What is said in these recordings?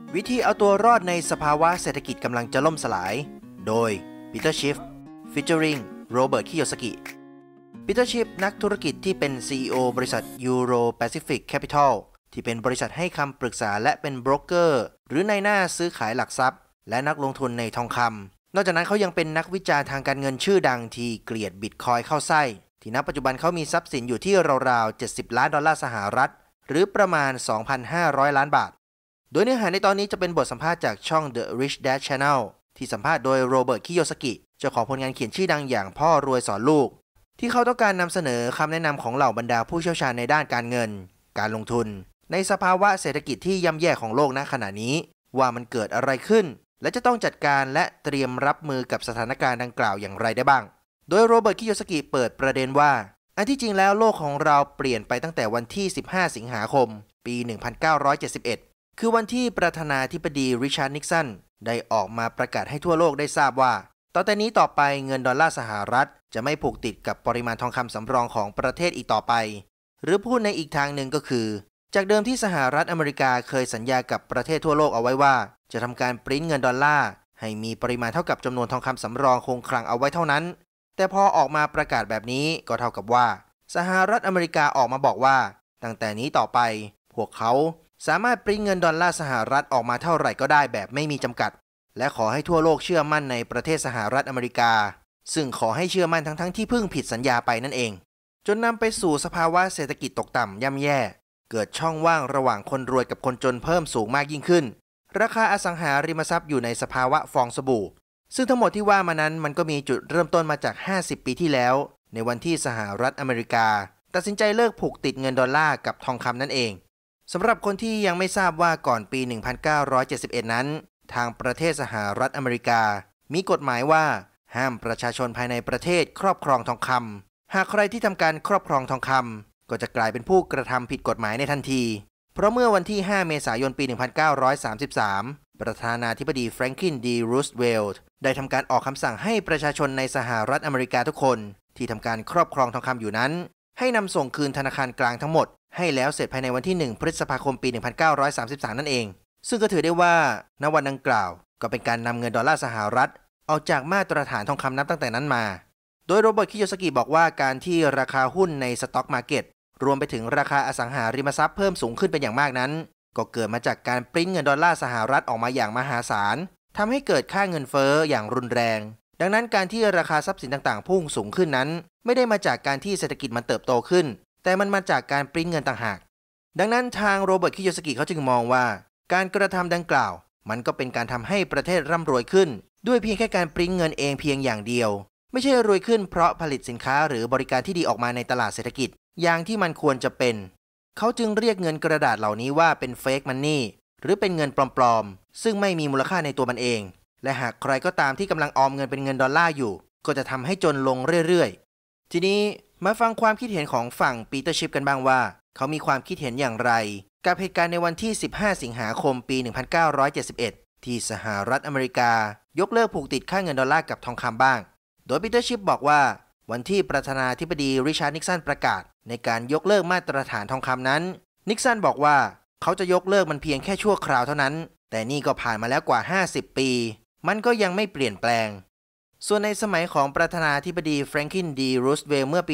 วิธีเอาตัวรอดในสภาวะเศรษฐกิจกำลังจะล่มสลายโดยปีเตอร์ชิฟฟีเจอริงโรเบิร์ตคิโยสกิปีเตอร์ชิฟนักธุรกิจที่เป็น CEO บริษัท Euro Pacific Capital ที่เป็นบริษัทให้คำปรึกษาและเป็นโบรกเกอร์หรือนายหน้าซื้อขายหลักทรัพย์และนักลงทุนในทองคำนอกจากนั้นเขายังเป็นนักวิจารณ์ทางการเงินชื่อดังที่เกลียดบิตคอยน์เข้าไส้ที่ณปัจจุบันเขามีทรัพย์สินอยู่ที่ราวๆ70 ล้านดอลลาร์สหรัฐหรือประมาณ 2,500 ล้านบาทโดยเนื้อหาในตอนนี้จะเป็นบทสัมภาษณ์จากช่อง The Rich Dad Channel ที่สัมภาษณ์โดยโรเบิร์ตคิโยสกิเจ้าของผลงานเขียนชื่อดังอย่างพ่อรวยสอนลูกที่เขาต้องการนำเสนอคำแนะนำของเหล่าบรรดาผู้เชี่ยวชาญในด้านการเงินการลงทุนในสภาวะเศรษฐกิจที่ย่ำแย่ของโลกณขณะนี้ว่ามันเกิดอะไรขึ้นและจะต้องจัดการและเตรียมรับมือกับสถานการณ์ดังกล่าวอย่างไรได้บ้างโดยโรเบิร์ตคิโยสกิเปิดประเด็นว่าอันที่จริงแล้วโลกของเราเปลี่ยนไปตั้งแต่วันที่15 สิงหาคมปี 1971คือวันที่ประธานาธิบดีริชาร์ดนิกสันได้ออกมาประกาศให้ทั่วโลกได้ทราบว่าต่อแต่นี้ต่อไปเงินดอลลาร์สหรัฐจะไม่ผูกติดกับปริมาณทองคำสำรองของประเทศอีกต่อไปหรือพูดในอีกทางหนึ่งก็คือจากเดิมที่สหรัฐอเมริกาเคยสัญญากับประเทศทั่วโลกเอาไว้ว่าจะทำการปริ้นเงินดอลลาร์ให้มีปริมาณเท่ากับจำนวนทองคำสำรองคงคลังเอาไว้เท่านั้นแต่พอออกมาประกาศแบบนี้ก็เท่ากับว่าสหรัฐอเมริกาออกมาบอกว่าตั้งแต่นี้ต่อไปพวกเขาสามารถปริ้นเงินดอลลาร์สหรัฐออกมาเท่าไหร่ก็ได้แบบไม่มีจำกัดและขอให้ทั่วโลกเชื่อมั่นในประเทศสหรัฐอเมริกาซึ่งขอให้เชื่อมั่นทั้งที่เพิ่งผิดสัญญาไปนั่นเองจนนำไปสู่สภาวะเศรษฐกิจตกต่ำย่ำแย่เกิดช่องว่างระหว่างคนรวยกับคนจนเพิ่มสูงมากยิ่งขึ้นราคาอสังหาริมทรัพย์อยู่ในสภาวะฟองสบู่ซึ่งทั้งหมดที่ว่ามานั้นมันก็มีจุดเริ่มต้นมาจาก50 ปีที่แล้วในวันที่สหรัฐอเมริกาตัดสินใจเลิกผูกติดเงินดอลลาร์กับทองคำนั่นเองสำหรับคนที่ยังไม่ทราบว่าก่อนปี 1971 นั้นทางประเทศสหรัฐอเมริกามีกฎหมายว่าห้ามประชาชนภายในประเทศครอบครองทองคำหากใครที่ทำการครอบครองทองคำก็จะกลายเป็นผู้กระทำผิดกฎหมายในทันทีเพราะเมื่อวันที่5 เมษายนปี 1933 ประธานาธิบดีแฟรงคลิน ดี รูสเวลต์ได้ทำการออกคำสั่งให้ประชาชนในสหรัฐอเมริกาทุกคนที่ทำการครอบครองทองคำอยู่นั้นให้นำส่งคืนธนาคารกลางทั้งหมดให้แล้วเสร็จภายในวันที่1 พฤษภาคมปี 1933 นั่นเองซึ่งก็ถือได้ว่าณวันดังกล่าวก็เป็นการนำเงินดอลลาร์สหรัฐออกจากมาตรฐานทองคำนับตั้งแต่นั้นมาโดยโรเบิร์ตคิโยสกิบอกว่าการที่ราคาหุ้นในสต็อกมาร์เก็ตรวมไปถึงราคาอสังหาริมทรัพย์เพิ่มสูงขึ้นเป็นอย่างมากนั้นก็เกิดมาจากการปริ้นเงินดอลลาร์สหรัฐออกมาอย่างมหาศาลทำให้เกิดค่าเงินเฟ้ออย่างรุนแรงดังนั้นการที่ราคาทรัพย์สินต่างๆพุ่งสูงขึ้นนั้นไม่ได้มาจากการที่เศรษฐกิจมันเติบโตขึ้นแต่มันมาจากการปริ้นเงินต่างหากดังนั้นทางโรเบิร์ตคิโยสกิเขาจึงมองว่าการกระทำดังกล่าวมันก็เป็นการทำให้ประเทศร่ำรวยขึ้นด้วยเพียงแค่การปริ้นเงินเองเพียงอย่างเดียวไม่ใช่รวยขึ้นเพราะผลิตสินค้าหรือบริการที่ดีออกมาในตลาดเศรษฐกิจอย่างที่มันควรจะเป็นเขาจึงเรียกเงินกระดาษเหล่านี้ว่าเป็นเฟกมันนี่หรือเป็นเงินปลอมๆซึ่งไม่มีมูลค่าในตัวมันเองและหากใครก็ตามที่กำลังออมเงินเป็นเงินดอลลาร์อยู่ก็จะทำให้จนลงเรื่อยๆทีนี้มาฟังความคิดเห็นของฝั่งปีเตอร์ชิฟกันบ้างว่าเขามีความคิดเห็นอย่างไรกับเหตุการณ์ในวันที่15 สิงหาคมปี 1971 ที่สหรัฐอเมริกายกเลิกผูกติดค่าเงินดอลลาร์กับทองคำบ้างโดยปีเตอร์ชิฟบอกว่าวันที่ประธานาธิบดีริชาร์ดนิกสันประกาศในการยกเลิกมาตรฐานทองคำนั้นนิกสันบอกว่าเขาจะยกเลิกมันเพียงแค่ชั่วคราวเท่านั้นแต่นี่ก็ผ่านมาแล้วกว่า50 ปีมันก็ยังไม่เปลี่ยนแปลงส่วนในสมัยของประธานาธิบดีแฟรงคลิน ดี รูสเวลต์เมื่อปี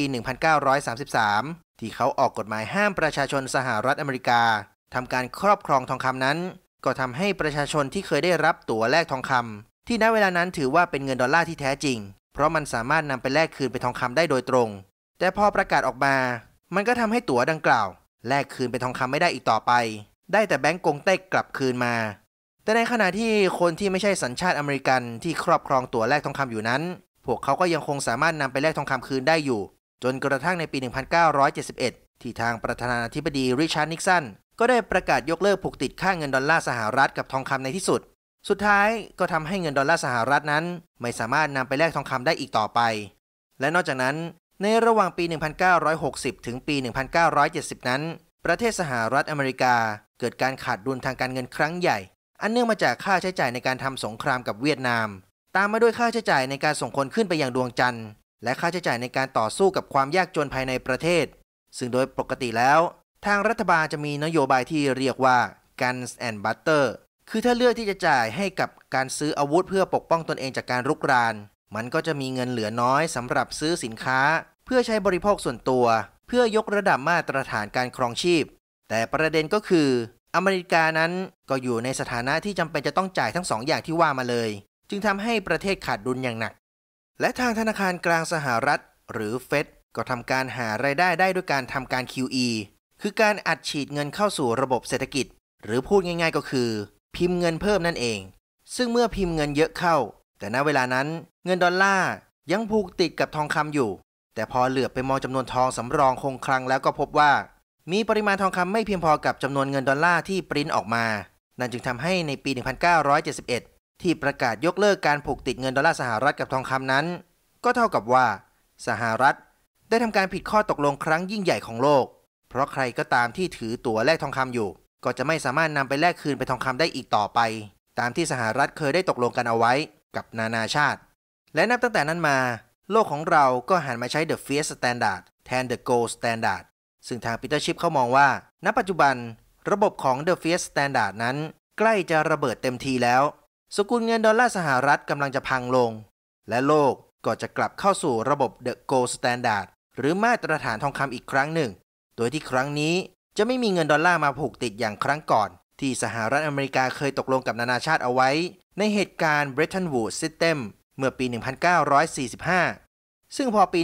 1933 ที่เขาออกกฎหมายห้ามประชาชนสหรัฐอเมริกาทำการครอบครองทองคำนั้นก็ทำให้ประชาชนที่เคยได้รับตั๋วแลกทองคำที่ณเวลานั้นถือว่าเป็นเงินดอลลาร์ที่แท้จริงเพราะมันสามารถนำไปแลกคืนเป็นทองคำได้โดยตรงแต่พอประกาศออกมามันก็ทำให้ตั๋วดังกล่าวแลกคืนเป็นทองคำไม่ได้อีกต่อไปได้แต่แบงก์กงเต็กกลับคืนมาแต่ในขณะที่คนที่ไม่ใช่สัญชาติอเมริกันที่ครอบครองตั๋วแลกทองคำอยู่นั้นพวกเขาก็ยังคงสามารถนำไปแลกทองคำคืนได้อยู่จนกระทั่งในปี 1971 ที่ทางประธานาธิบดีริชาร์ดนิกสันก็ได้ประกาศยกเลิกผูกติดค่าเงินดอลลาร์สหรัฐกับทองคำในที่สุดสุดท้ายก็ทำให้เงินดอลลาร์สหรัฐนั้นไม่สามารถนำไปแลกทองคำได้อีกต่อไปและนอกจากนั้นในระหว่างปี 1960 ถึงปี 1970 นั้นประเทศสหรัฐอเมริกาเกิดการขาดดุลทางการเงินครั้งใหญ่อันเนื่องมาจากค่าใช้จ่ายในการทำสงครามกับเวียดนามตามมาด้วยค่าใช้จ่ายในการส่งคนขึ้นไปยังดวงจันทร์และค่าใช้จ่ายในการต่อสู้กับความยากจนภายในประเทศซึ่งโดยปกติแล้วทางรัฐบาลจะมีนโยบายที่เรียกว่า Guns and Butter คือถ้าเลือกที่จะจ่ายให้กับการซื้ออาวุธเพื่อปกป้องตนเองจากการรุกรานมันก็จะมีเงินเหลือน้อยสำหรับซื้อสินค้าเพื่อใช้บริโภคส่วนตัวเพื่อยกระดับมาตรฐานการครองชีพแต่ประเด็นก็คืออเมริกานั้นก็อยู่ในสถานะที่จำเป็นจะต้องจ่ายทั้งสองอย่างที่ว่ามาเลยจึงทำให้ประเทศขาดดุลอย่างหนักและทางธนาคารกลางสหรัฐหรือเฟดก็ทำการหารายได้ด้วยการทำการ QE คือการอัดฉีดเงินเข้าสู่ระบบเศรษฐกิจหรือพูดง่ายๆก็คือพิมพ์เงินเพิ่มนั่นเองซึ่งเมื่อพิมพ์เงินเยอะเข้าแต่ณเวลานั้นเงินดอลลาร์ยังผูกติดกับทองคำอยู่แต่พอเหลือบไปมองจำนวนทองสำรองคงคลังแล้วก็พบว่ามีปริมาณทองคำไม่เพียงพอกับจำนวนเงินดอลลาร์ที่ปริ้นออกมานั่นจึงทำให้ในปี 1971 ที่ประกาศยกเลิกการผูกติดเงินดอลลาร์สหรัฐกับทองคำนั้นก็เท่ากับว่าสหรัฐได้ทำการผิดข้อตกลงครั้งยิ่งใหญ่ของโลกเพราะใครก็ตามที่ถือตั๋วแลกทองคำอยู่ก็จะไม่สามารถนำไปแลกคืนเป็นทองคำได้อีกต่อไปตามที่สหรัฐเคยได้ตกลงกันเอาไว้กับนานาชาติและนับตั้งแต่นั้นมาโลกของเราก็หันมาใช้ The Fiat Standard แทน The Gold Standard ซึ่งทางปีเตอร์ชิปเขามองว่าณปัจจุบันระบบของ The Fiat Standard นั้นใกล้จะระเบิดเต็มทีแล้วสกุลเงินดอลลาร์สหรัฐกำลังจะพังลงและโลกก็จะกลับเข้าสู่ระบบ The Gold Standard หรือมาตรฐานทองคำอีกครั้งหนึ่งโดยที่ครั้งนี้จะไม่มีเงินดอลลาร์มาผูกติดอย่างครั้งก่อนที่สหรัฐอเมริกาเคยตกลงกับนานาชาติเอาไว้ในเหตุการณ์ Bretton Woods System เมื่อปี 1945 ซึ่งพอปี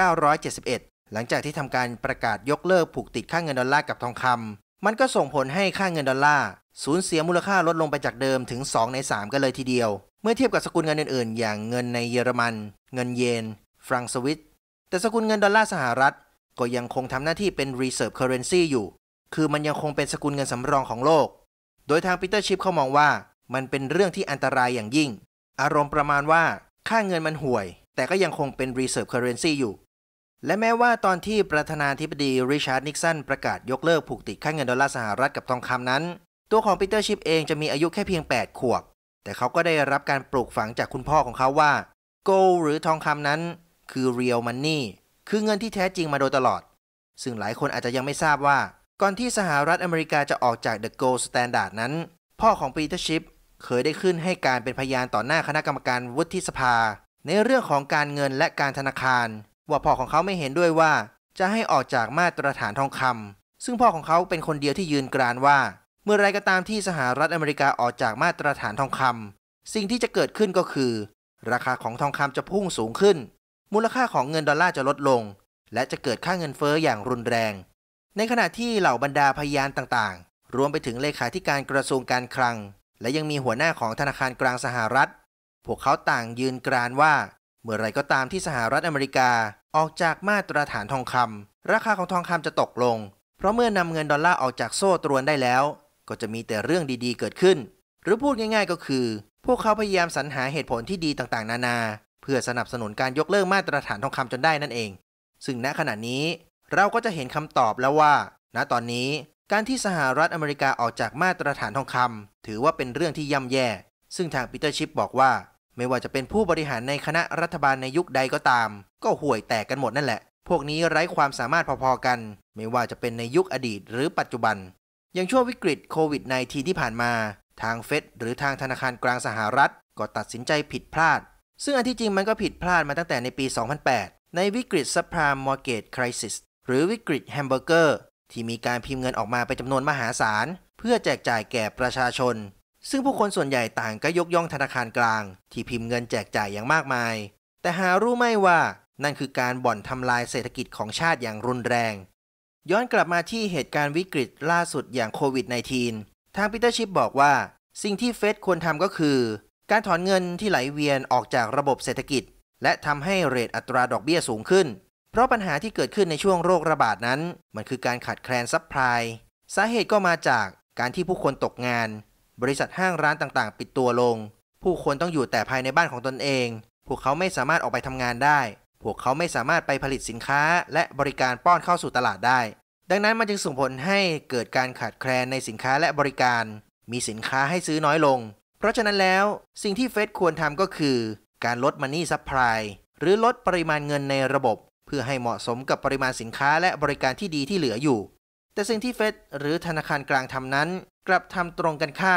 1971 หลังจากที่ทำการประกาศยกเลิกผูกติดค่าเงินดอลลาร์กับทองคำมันก็ส่งผลให้ค่าเงินดอลลาร์สูญเสียมูลค่าลดลงไปจากเดิมถึง 2 ใน 3 กันเลยทีเดียวเมื่อเทียบกับสกุลเงินอื่นๆอย่างเงินในเยอรมันเงินเยนฟรังสวิสแต่สกุลเงินดอลลาร์สหรัฐก็ยังคงทำหน้าที่เป็น Reserve Currency อยู่คือมันยังคงเป็นสกุลเงินสำรองของโลกโดยทางปีเตอร์ชิปเขามองว่ามันเป็นเรื่องที่อันตรายอย่างยิ่งอารมณ์ประมาณว่าค่าเงินมันห่วยแต่ก็ยังคงเป็น Reserve Currency อยู่และแม้ว่าตอนที่ประธานาธิบดีริชาร์ดนิกสันประกาศยกเลิกผูกติดค่าเงินดอลลาร์สหรัฐกับทองคำนั้นตัวของปีเตอร์ชิปเองจะมีอายุแค่เพียง8 ขวบแต่เขาก็ได้รับการปลูกฝังจากคุณพ่อของเขาว่า Gold หรือทองคำนั้นคือ Real Money คือเงินที่แท้จริงมาโดยตลอดซึ่งหลายคนอาจจะยังไม่ทราบว่าก่อนที่สหรัฐอเมริกาจะออกจาก The Gold Standard นั้นพ่อของปีเตอร์ชิปเคยได้ขึ้นให้การเป็นพยานต่อหน้าคณะกรรมการวุฒิสภาในเรื่องของการเงินและการธนาคารว่าพ่อของเขาไม่เห็นด้วยว่าจะให้ออกจากมาตรฐานทองคำซึ่งพ่อของเขาเป็นคนเดียวที่ยืนกรานว่าเมื่อไรก็ตามที่สหรัฐอเมริกาออกจากมาตรฐานทองคำสิ่งที่จะเกิดขึ้นก็คือราคาของทองคำจะพุ่งสูงขึ้นมูลค่าของเงินดอลลาร์จะลดลงและจะเกิดค่าเงินเฟ้ออย่างรุนแรงในขณะที่เหล่าบรรดาพยานต่างๆรวมไปถึงเลขาธิการกระทรวงการคลังและยังมีหัวหน้าของธนาคารกลางสหรัฐพวกเขาต่างยืนกรานว่าเมื่อไรก็ตามที่สหรัฐอเมริกาออกจากมาตรฐานทองคำราคาของทองคำจะตกลงเพราะเมื่อนำเงินดอลลาร์ออกจากโซ่ตรวนได้แล้วก็จะมีแต่เรื่องดีๆเกิดขึ้นหรือพูดง่ายๆก็คือพวกเขาพยายามสรรหาเหตุผลที่ดีต่างๆนานาเพื่อสนับสนุนการยกเลิกมาตรฐานทองคำจนได้นั่นเองซึ่งณขณะนี้เราก็จะเห็นคำตอบแล้วว่าณตอนนี้การที่สหรัฐอเมริกาออกจากมาตรฐานทองคำถือว่าเป็นเรื่องที่ย่ำแย่ซึ่งทางปีเตอร์ชิปบอกว่าไม่ว่าจะเป็นผู้บริหารในคณะรัฐบาลในยุคใดก็ตามก็ห่วยแตกกันหมดนั่นแหละพวกนี้ไร้ความสามารถพอๆกันไม่ว่าจะเป็นในยุคอดีตหรือปัจจุบันอย่างช่วงวิกฤตโควิด -19 ที่ผ่านมาทางเฟดหรือทางธนาคารกลางสหรัฐก็ตัดสินใจผิดพลาดซึ่งอันที่จริงมันก็ผิดพลาดมาตั้งแต่ในปี 2008 ในวิกฤต Subprime Mortgage Crisis หรือวิกฤตแฮมเบอร์เกอร์ที่มีการพิมพ์เงินออกมาเป็นจำนวนมหาศาลเพื่อแจกจ่ายแก่ประชาชนซึ่งผู้คนส่วนใหญ่ต่างก็ยกย่องธนาคารกลางที่พิมพ์เงินแจกจ่ายอย่างมากมายแต่หารู้ไหมว่านั่นคือการบ่อนทำลายเศรษฐกิจของชาติอย่างรุนแรงย้อนกลับมาที่เหตุการณ์วิกฤตล่าสุดอย่างโควิด -19 ทางปีเตอร์ชิปบอกว่าสิ่งที่เฟดควรทำก็คือการถอนเงินที่ไหลเวียนออกจากระบบเศรษฐกิจและทำให้เรทอัตราดอกเบี้ยสูงขึ้นเพราะปัญหาที่เกิดขึ้นในช่วงโรคระบาดนั้นมันคือการขาดแคลนซัพพลายสาเหตุก็มาจากการที่ผู้คนตกงานบริษัทห้างร้านต่างๆปิดตัวลงผู้คนต้องอยู่แต่ภายในบ้านของตนเองพวกเขาไม่สามารถออกไปทำงานได้พวกเขาไม่สามารถไปผลิตสินค้าและบริการป้อนเข้าสู่ตลาดได้ดังนั้นมันจึงส่งผลให้เกิดการขาดแคลนในสินค้าและบริการมีสินค้าให้ซื้อน้อยลงเพราะฉะนั้นแล้วสิ่งที่เฟดควรทำก็คือการลดมันนี่ซัพพลายหรือลดปริมาณเงินในระบบเพื่อให้เหมาะสมกับปริมาณสินค้าและบริการที่ดีที่เหลืออยู่แต่สิ่งที่เฟดหรือธนาคารกลางทำนั้นกลับทำตรงกันข้าม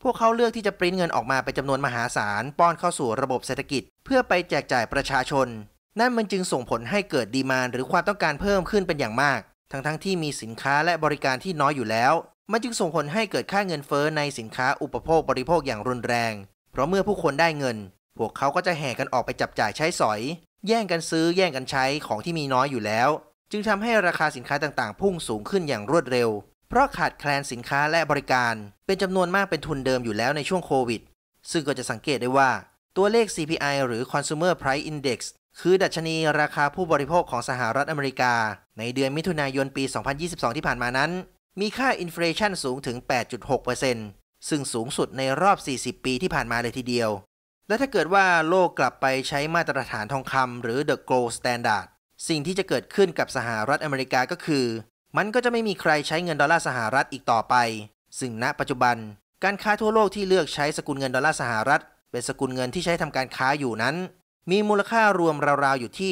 พวกเขาเลือกที่จะปริ้นเงินออกมาเป็นจำนวนมหาศาลป้อนเข้าสู่ระบบเศรษฐกิจเพื่อไปแจกจ่ายประชาชนนั่นมันจึงส่งผลให้เกิดดีมานด์หรือความต้องการเพิ่มขึ้นเป็นอย่างมากทั้งที่มีสินค้าและบริการที่น้อยอยู่แล้วมันจึงส่งผลให้เกิดค่าเงินเฟ้อในสินค้าอุปโภคบริโภคอย่างรุนแรงเพราะเมื่อผู้คนได้เงินพวกเขาก็จะแห่กันออกไปจับจ่ายใช้สอยแย่งกันซื้อแย่งกันใช้ของที่มีน้อยอยู่แล้วจึงทำให้ราคาสินค้าต่างๆพุ่งสูงขึ้นอย่างรวดเร็วเพราะขาดแคลนสินค้าและบริการเป็นจำนวนมากเป็นทุนเดิมอยู่แล้วในช่วงโควิดซึ่งก็จะสังเกตได้ว่าตัวเลข CPI หรือ Consumer Price Index คือดัชนีราคาผู้บริโภคของสหรัฐอเมริกาในเดือนมิถุนายนปี 2022 ที่ผ่านมานั้นมีค่าอินเฟลชันสูงถึง 8.6% ซึ่งสูงสุดในรอบ 40 ปีที่ผ่านมาเลยทีเดียวและถ้าเกิดว่าโลกกลับไปใช้มาตรฐานทองคำหรือ The Gold Standard สิ่งที่จะเกิดขึ้นกับสหรัฐอเมริกาก็คือมันก็จะไม่มีใครใช้เงินดอลลาร์สหรัฐอีกต่อไปซึ่งณปัจจุบันการค้าทั่วโลกที่เลือกใช้สกุลเงินดอลลาร์สหรัฐเป็นสกุลเงินที่ใช้ทำการค้าอยู่นั้นมีมูลค่ารวมราวๆอยู่ที่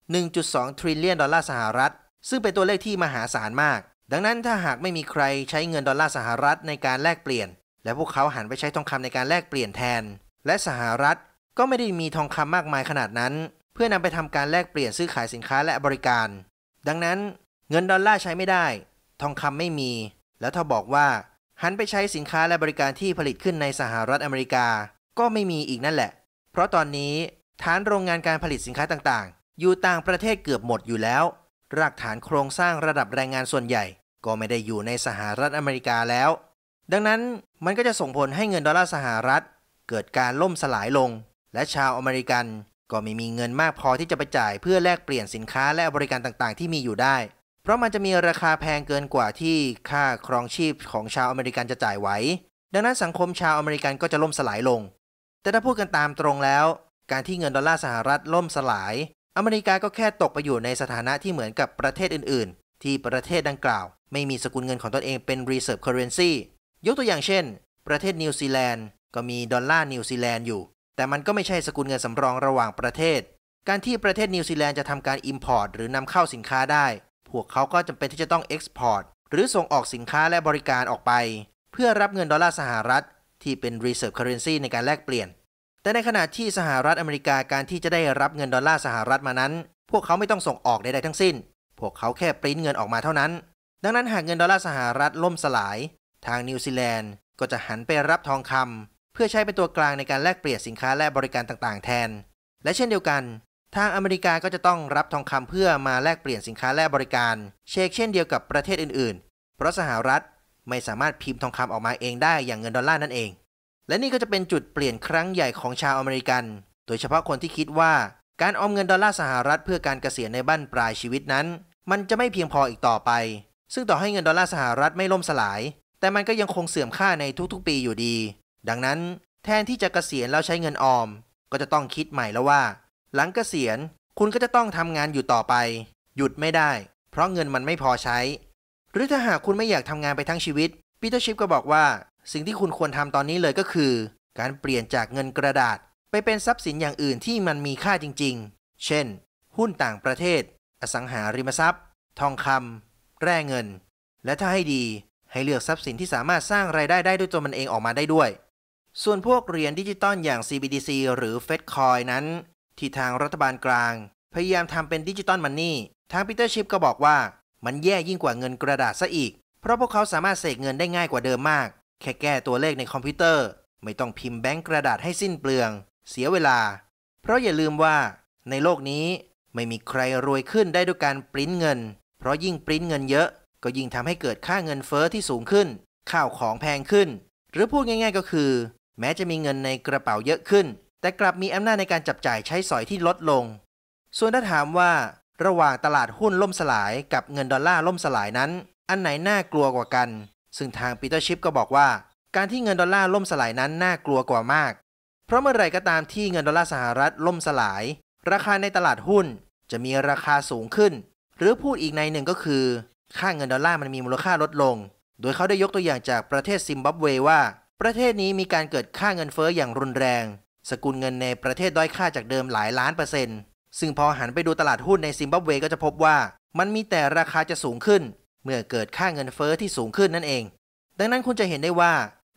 1.2 trillion ดอลลาร์สหรัฐซึ่งเป็นตัวเลขที่มหาศาลมากดังนั้นถ้าหากไม่มีใครใช้เงินดอลลาร์สหรัฐในการแลกเปลี่ยนและพวกเขาหันไปใช้ทองคำในการแลกเปลี่ยนแทนและสหรัฐก็ไม่ได้มีทองคำมากมายขนาดนั้นเพื่อนำไปทำการแลกเปลี่ยนซื้อขายสินค้าและบริการดังนั้นเงินดอลลาร์ใช้ไม่ได้ทองคำไม่มีแล้วถ้าบอกว่าหันไปใช้สินค้าและบริการที่ผลิตขึ้นในสหรัฐอเมริกาก็ไม่มีอีกนั่นแหละเพราะตอนนี้ฐานโรงงานการผลิตสินค้าต่างๆอยู่ต่างประเทศเกือบหมดอยู่แล้วรากฐานโครงสร้างระดับแรงงานส่วนใหญ่ก็ไม่ได้อยู่ในสหรัฐอเมริกาแล้วดังนั้นมันก็จะส่งผลให้เงินดอลลาร์สหรัฐเกิดการล่มสลายลงและชาวอเมริกันก็ไม่มีเงินมากพอที่จะไปจ่ายเพื่อแลกเปลี่ยนสินค้าและบริการต่างๆที่มีอยู่ได้เพราะมันจะมีราคาแพงเกินกว่าที่ค่าครองชีพของชาวอเมริกันจะจ่ายไหวดังนั้นสังคมชาวอเมริกันก็จะล่มสลายลงแต่ถ้าพูดกันตามตรงแล้วการที่เงินดอลลาร์สหรัฐล่มสลายอเมริกาก็แค่ตกไปอยู่ในสถานะที่เหมือนกับประเทศอื่นๆที่ประเทศดังกล่าวไม่มีสกุลเงินของตนเองเป็น Reserve Currency ยกตัวอย่างเช่นประเทศนิวซีแลนด์ก็มีดอลลาร์นิวซีแลนด์อยู่แต่มันก็ไม่ใช่สกุลเงินสำรองระหว่างประเทศการที่ประเทศนิวซีแลนด์จะทำการ Import หรือนำเข้าสินค้าได้พวกเขาก็จำเป็นที่จะต้อง Export หรือส่งออกสินค้าและบริการออกไปเพื่อรับเงินดอลลาร์สหรัฐที่เป็น Reserve Currency ในการแลกเปลี่ยนแต่ในขณะที่สหรัฐอเมริกาการที่จะได้รับเงินดอลลาร์สหรัฐมานั้นพวกเขาไม่ต้องส่งออกใดๆทั้งสิ้นพวกเขาแค่ปริ้นเงินออกมาเท่านั้นดังนั้นหากเงินดอลลาร์สหรัฐล่มสลายทางนิวซีแลนด์ก็จะหันไปรับทองคำเพื่อใช้เป็นตัวกลางในการแลกเปลี่ยนสินค้าและบริการต่างๆแทนและเช่นเดียวกันทางอเมริกาก็จะต้องรับทองคำเพื่อมาแลกเปลี่ยนสินค้าและบริการเช่นเดียวกับประเทศอื่นๆเพราะสหรัฐไม่สามารถพิมพ์ทองคำออกมาเองได้อย่างเงินดอลลาร์นั่นเองและนี่ก็จะเป็นจุดเปลี่ยนครั้งใหญ่ของชาวอเมริกันโดยเฉพาะคนที่คิดว่าการออมเงินดอลลาร์สหรัฐเพื่อการเกษียณในบั้นปลายชีวิตนั้นมันจะไม่เพียงพออีกต่อไปซึ่งต่อให้เงินดอลลาร์สหรัฐไม่ล่มสลายแต่มันก็ยังคงเสื่อมค่าในทุกๆปีอยู่ดีดังนั้นแทนที่จะเกษียณแล้วใช้เงินออมก็จะต้องคิดใหม่แล้วว่าหลังเกษียณคุณก็จะต้องทำงานอยู่ต่อไปหยุดไม่ได้เพราะเงินมันไม่พอใช้หรือถ้าหากคุณไม่อยากทำงานไปทั้งชีวิตปีเตอร์ชิฟก็บอกว่าสิ่งที่คุณควรทำตอนนี้เลยก็คือการเปลี่ยนจากเงินกระดาษไปเป็นทรัพย์สินอย่างอื่นที่มันมีค่าจริงๆเช่นหุ้นต่างประเทศอสังหาริมทรัพย์ทองคำแร่เงินและถ้าให้ดีให้เลือกทรัพย์สินที่สามารถสร้างรายได้ได้ด้วยตัวมันเองออกมาได้ด้วยส่วนพวกเหรียญดิจิตอลอย่าง CBDC หรือ Fed Coin นั้นที่ทางรัฐบาลกลางพยายามทำเป็นดิจิตอลมันนี่ทางปีเตอร์ชิฟก็บอกว่ามันแย่ยิ่งกว่าเงินกระดาษซะอีกเพราะพวกเขาสามารถเสกเงินได้ง่ายกว่าเดิมมากแค่แก้ตัวเลขในคอมพิวเตอร์ไม่ต้องพิมพ์แบงก์กระดาษให้สิ้นเปลืองเสียเวลาเพราะอย่าลืมว่าในโลกนี้ไม่มีใครรวยขึ้นได้ด้วยการปริ้นเงินเพราะยิ่งปริ้นเงินเยอะก็ยิ่งทำให้เกิดค่าเงินเฟ้อที่สูงขึ้นข้าวของแพงขึ้นหรือพูดง่ายๆก็คือแม้จะมีเงินในกระเป๋าเยอะขึ้นแต่กลับมีอำนาจในการจับจ่ายใช้สอยที่ลดลงส่วนถ้าถามว่าระหว่างตลาดหุ้นล่มสลายกับเงินดอลลาร์ล่มสลายนั้นอันไหนน่ากลัวกว่ากันซึ่งทางปีเตอร์ชิฟก็บอกว่าการที่เงินดอลลาร์ล่มสลายนั้นน่ากลัวกว่ามากเพราะเมื่อไหร่ก็ตามที่เงินดอลลาร์สหรัฐล่มสลายราคาในตลาดหุ้นจะมีราคาสูงขึ้นหรือพูดอีกในหนึ่งก็คือค่าเงินดอลลาร์มันมีมูลค่าลดลงโดยเขาได้ยกตัวอย่างจากประเทศซิมบับเวว่าประเทศนี้มีการเกิดค่าเงินเฟ้ออย่างรุนแรงสกุลเงินในประเทศด้อยค่าจากเดิมหลายล้านเปอร์เซ็นต์ซึ่งพอหันไปดูตลาดหุ้นในซิมบับเวก็จะพบว่ามันมีแต่ราคาจะสูงขึ้นเมื่อเกิดค่าเงินเฟ้อที่สูงขึ้นนั่นเองดังนั้นคุณจะเห็นได้ว่า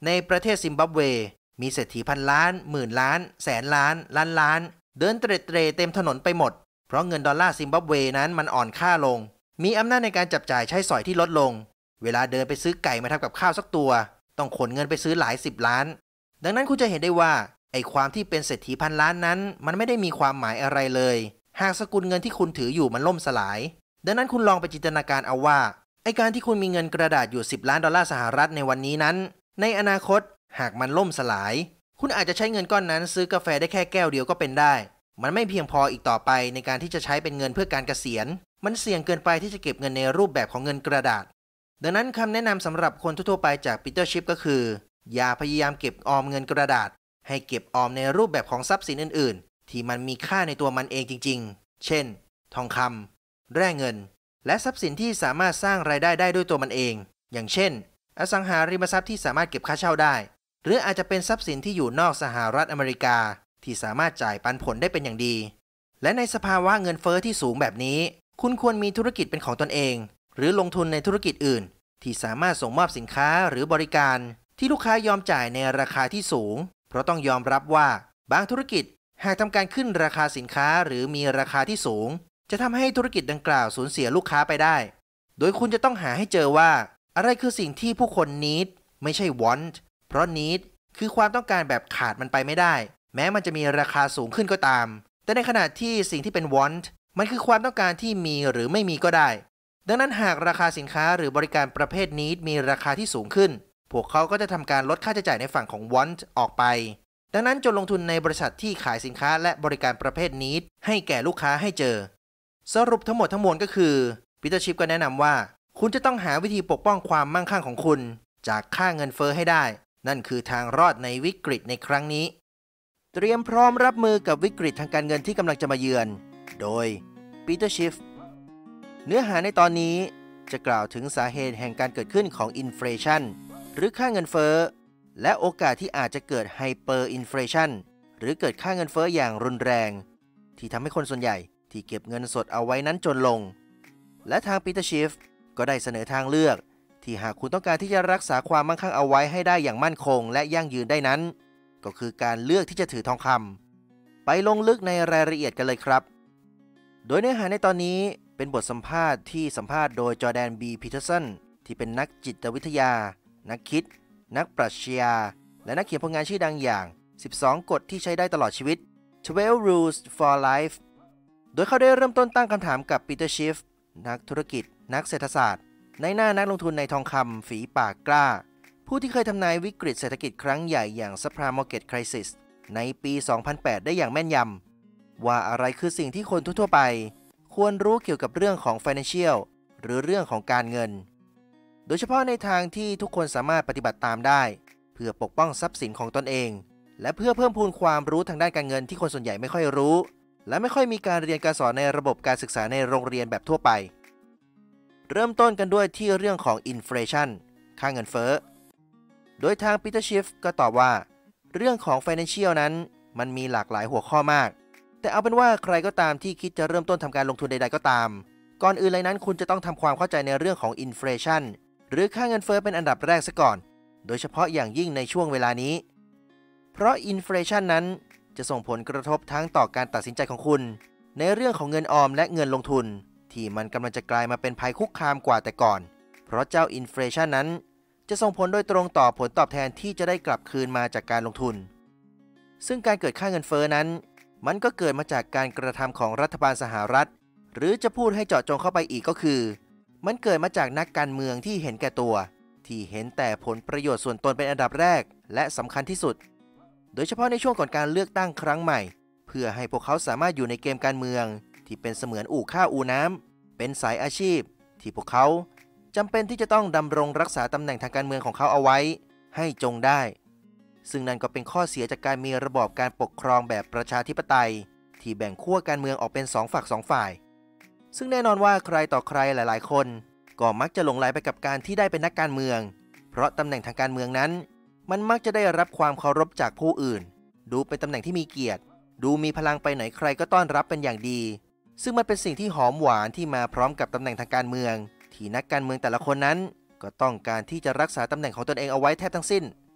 ในประเทศซิมบับเวมีเศรษฐีพันล้านหมื่นล้านแสนล้านล้านเดินเตร่เต็มถนนไปหมดเพราะเงินดอลลาร์ซิมบับเวนั้นมันอ่อนค่าลงมีอำนาจในการจับจ่ายใช้สอยที่ลดลงเวลาเดินไปซื้อไก่มาทำกับข้าวสักตัวต้องขนเงินไปซื้อหลาย10 ล้านดังนั้นคุณจะเห็นได้ว่าไอ้ความที่เป็นเศรษฐีพันล้านนั้นมันไม่ได้มีความหมายอะไรเลยหากสกุลเงินที่คุณถืออยู่มันล่มสลายดังนั้นคุณลองไปจินตนาการเอาว่าไอ้การที่คุณมีเงินกระดาษอยู่10 ล้านดอลลาร์สหรัฐในวันนี้นั้นในอนาคตหากมันล่มสลายคุณอาจจะใช้เงินก้อนนั้นซื้อกาแฟได้แค่แก้วเดียวก็เป็นได้มันไม่เพียงพออีกต่อไปในการที่จะใช้เป็นเงินเพื่อการเกษียณมันเสี่ยงเกินไปที่จะเก็บเงินในรูปแบบของเงินกระดาษดังนั้นคำแนะนำสำหรับคนทั่วไปจากปีเตอร์ชิฟก็คืออย่าพยายามเก็บออมเงินกระดาษให้เก็บออมในรูปแบบของทรัพย์สินอื่นๆที่มันมีค่าในตัวมันเองจริงๆเช่นทองคำแร่เงินและทรัพย์สินที่สามารถสร้างรายได้ได้ด้วยตัวมันเองอย่างเช่นอสังหาริมทรัพย์ที่สามารถเก็บค่าเช่าได้หรืออาจจะเป็นทรัพย์สินที่อยู่นอกสหรัฐอเมริกาที่สามารถจ่ายปันผลได้เป็นอย่างดีและในสภาวะเงินเฟ้อที่สูงแบบนี้คุณควรมีธุรกิจเป็นของตนเองหรือลงทุนในธุรกิจอื่นที่สามารถส่งมอบสินค้าหรือบริการที่ลูกค้ายอมจ่ายในราคาที่สูงเพราะต้องยอมรับว่าบางธุรกิจหากทำการขึ้นราคาสินค้าหรือมีราคาที่สูงจะทำให้ธุรกิจดังกล่าวสูญเสียลูกค้าไปได้โดยคุณจะต้องหาให้เจอว่าอะไรคือสิ่งที่ผู้คน need ไม่ใช่ want เพราะ need คือความต้องการแบบขาดมันไปไม่ได้แม้มันจะมีราคาสูงขึ้นก็ตามแต่ในขณะที่สิ่งที่เป็น want มันคือความต้องการที่มีหรือไม่มีก็ได้ดังนั้นหากราคาสินค้าหรือบริการประเภท need มีราคาที่สูงขึ้นพวกเขาก็จะทำการลดค่าใช้จ่ายในฝั่งของ want ออกไปดังนั้นจงลงทุนในบริษัทที่ขายสินค้าและบริการประเภท need ให้แก่ลูกค้าให้เจอสรุปทั้งหมดทั้งมวลก็คือปีเตอร์ชิฟก็แนะนำว่าคุณจะต้องหาวิธีปกป้องความมั่งคั่งของคุณจากค่าเงินเฟ้อให้ได้นั่นคือทางรอดในวิกฤตในครั้งนี้เตรียมพร้อมรับมือกับวิกฤตทางการเงินที่กำลังจะมาเยือนโดยปีเตอร์ชิฟเนื้อหาในตอนนี้จะกล่าวถึงสาเหตุแห่งการเกิดขึ้นของอินเฟลชันหรือค่าเงินเฟ้อและโอกาสที่อาจจะเกิดไฮเปอร์อินเฟลชันหรือเกิดค่าเงินเฟ้ออย่างรุนแรงที่ทำให้คนส่วนใหญ่ที่เก็บเงินสดเอาไว้นั้นจนลงและทางปีเตอร์ชิฟก็ได้เสนอทางเลือกที่หากคุณต้องการที่จะรักษาความมั่งคั่งเอาไว้ให้ได้อย่างมั่นคงและยั่งยืนได้นั้นก็คือการเลือกที่จะถือทองคำไปลงลึกในรายละเอียดกันเลยครับโดยเนื้อหาในตอนนี้เป็นบทสัมภาษณ์ที่สัมภาษณ์โดยจอร์แดน บี พีเทอร์สันที่เป็นนักจิตวิทยานักคิดนักปรัชญาและนักเขียนผลงานชื่อดังอย่าง12 กฎที่ใช้ได้ตลอดชีวิต12 Rules for Life โดยเขาได้เริ่มต้นตั้งคำถามกับปีเตอร์ชิฟนักธุรกิจนักเศรษฐศาสตร์ในหน้านักลงทุนในทองคำฝีปากกล้าผู้ที่เคยทำนายวิกฤตเศรษฐกิจครั้งใหญ่อย่าง Subprime Mortgage Crisis ในปี 2008 ได้อย่างแม่นยำว่าอะไรคือสิ่งที่คนทั่วไปควรรู้เกี่ยวกับเรื่องของ Financial หรือเรื่องของการเงินโดยเฉพาะในทางที่ทุกคนสามารถปฏิบัติตามได้เพื่อปกป้องทรัพย์สินของตนเองและเพื่อเพิ่มพูนความรู้ทางด้านการเงินที่คนส่วนใหญ่ไม่ค่อยรู้และไม่ค่อยมีการเรียนการสอนในระบบการศึกษาในโรงเรียนแบบทั่วไปเริ่มต้นกันด้วยที่เรื่องของ Inflation ค่าเงินเฟ้อโดยทางปีเตอร์ชิฟก็ตอบว่าเรื่องของ Financial นั้นมันมีหลากหลายหัวข้อมากแต่เอาเป็นว่าใครก็ตามที่คิดจะเริ่มต้นทำการลงทุนใดๆก็ตามก่อนอื่นเลยนั้นคุณจะต้องทำความเข้าใจในเรื่องของ Inflation หรือค่าเงินเฟ้อเป็นอันดับแรกซะก่อนโดยเฉพาะอย่างยิ่งในช่วงเวลานี้เพราะ Inflation นั้นจะส่งผลกระทบทั้งต่อการตัดสินใจของคุณในเรื่องของเงินออมและเงินลงทุนที่มันกำลังจะกลายมาเป็นภัยคุกคามกว่าแต่ก่อนเพราะเจ้า Inflation นั้นจะส่งผลโดยตรงต่อผลตอบแทนที่จะได้กลับคืนมาจากการลงทุนซึ่งการเกิดค่าเงินเฟ้อนั้นมันก็เกิดมาจากการกระทำของรัฐบาลสหรัฐหรือจะพูดให้เจาะจงเข้าไปอีกก็คือมันเกิดมาจากนักการเมืองที่เห็นแก่ตัวที่เห็นแต่ผลประโยชน์ส่วนตนเป็นอันดับแรกและสำคัญที่สุดโดยเฉพาะในช่วงก่อนการเลือกตั้งครั้งใหม่เพื่อให้พวกเขาสามารถอยู่ในเกมการเมืองที่เป็นเสมือนอู่ข้าวอู่น้ำเป็นสายอาชีพที่พวกเขาจำเป็นที่จะต้องดำรงรักษาตำแหน่งทางการเมืองของเขาเอาไว้ให้จงได้ซึ่งนั่นก็เป็นข้อเสียจากการมีระบอบการปกครองแบบประชาธิปไตยที่แบ่งขั้วการเมืองออกเป็น2 ฝัก 2 ฝ่ายซึ่งแน่นอนว่าใครต่อใครหลายๆคนก็มักจะหลงไหลไปกับการที่ได้เป็นนักการเมืองเพราะตำแหน่งทางการเมืองนั้นมันมักจะได้รับความเคารพจากผู้อื่นดูเป็นตำแหน่งที่มีเกียรติดูมีพลังไปไหนใครก็ต้อนรับเป็นอย่างดีซึ่งมันเป็นสิ่งที่หอมหวานที่มาพร้อมกับตำแหน่งทางการเมืองที่นักการเมืองแต่ละคนนั้นก็ต้องการที่จะรักษาตำแหน่งของตนเองเอาไว้แทบทั้งสิ้น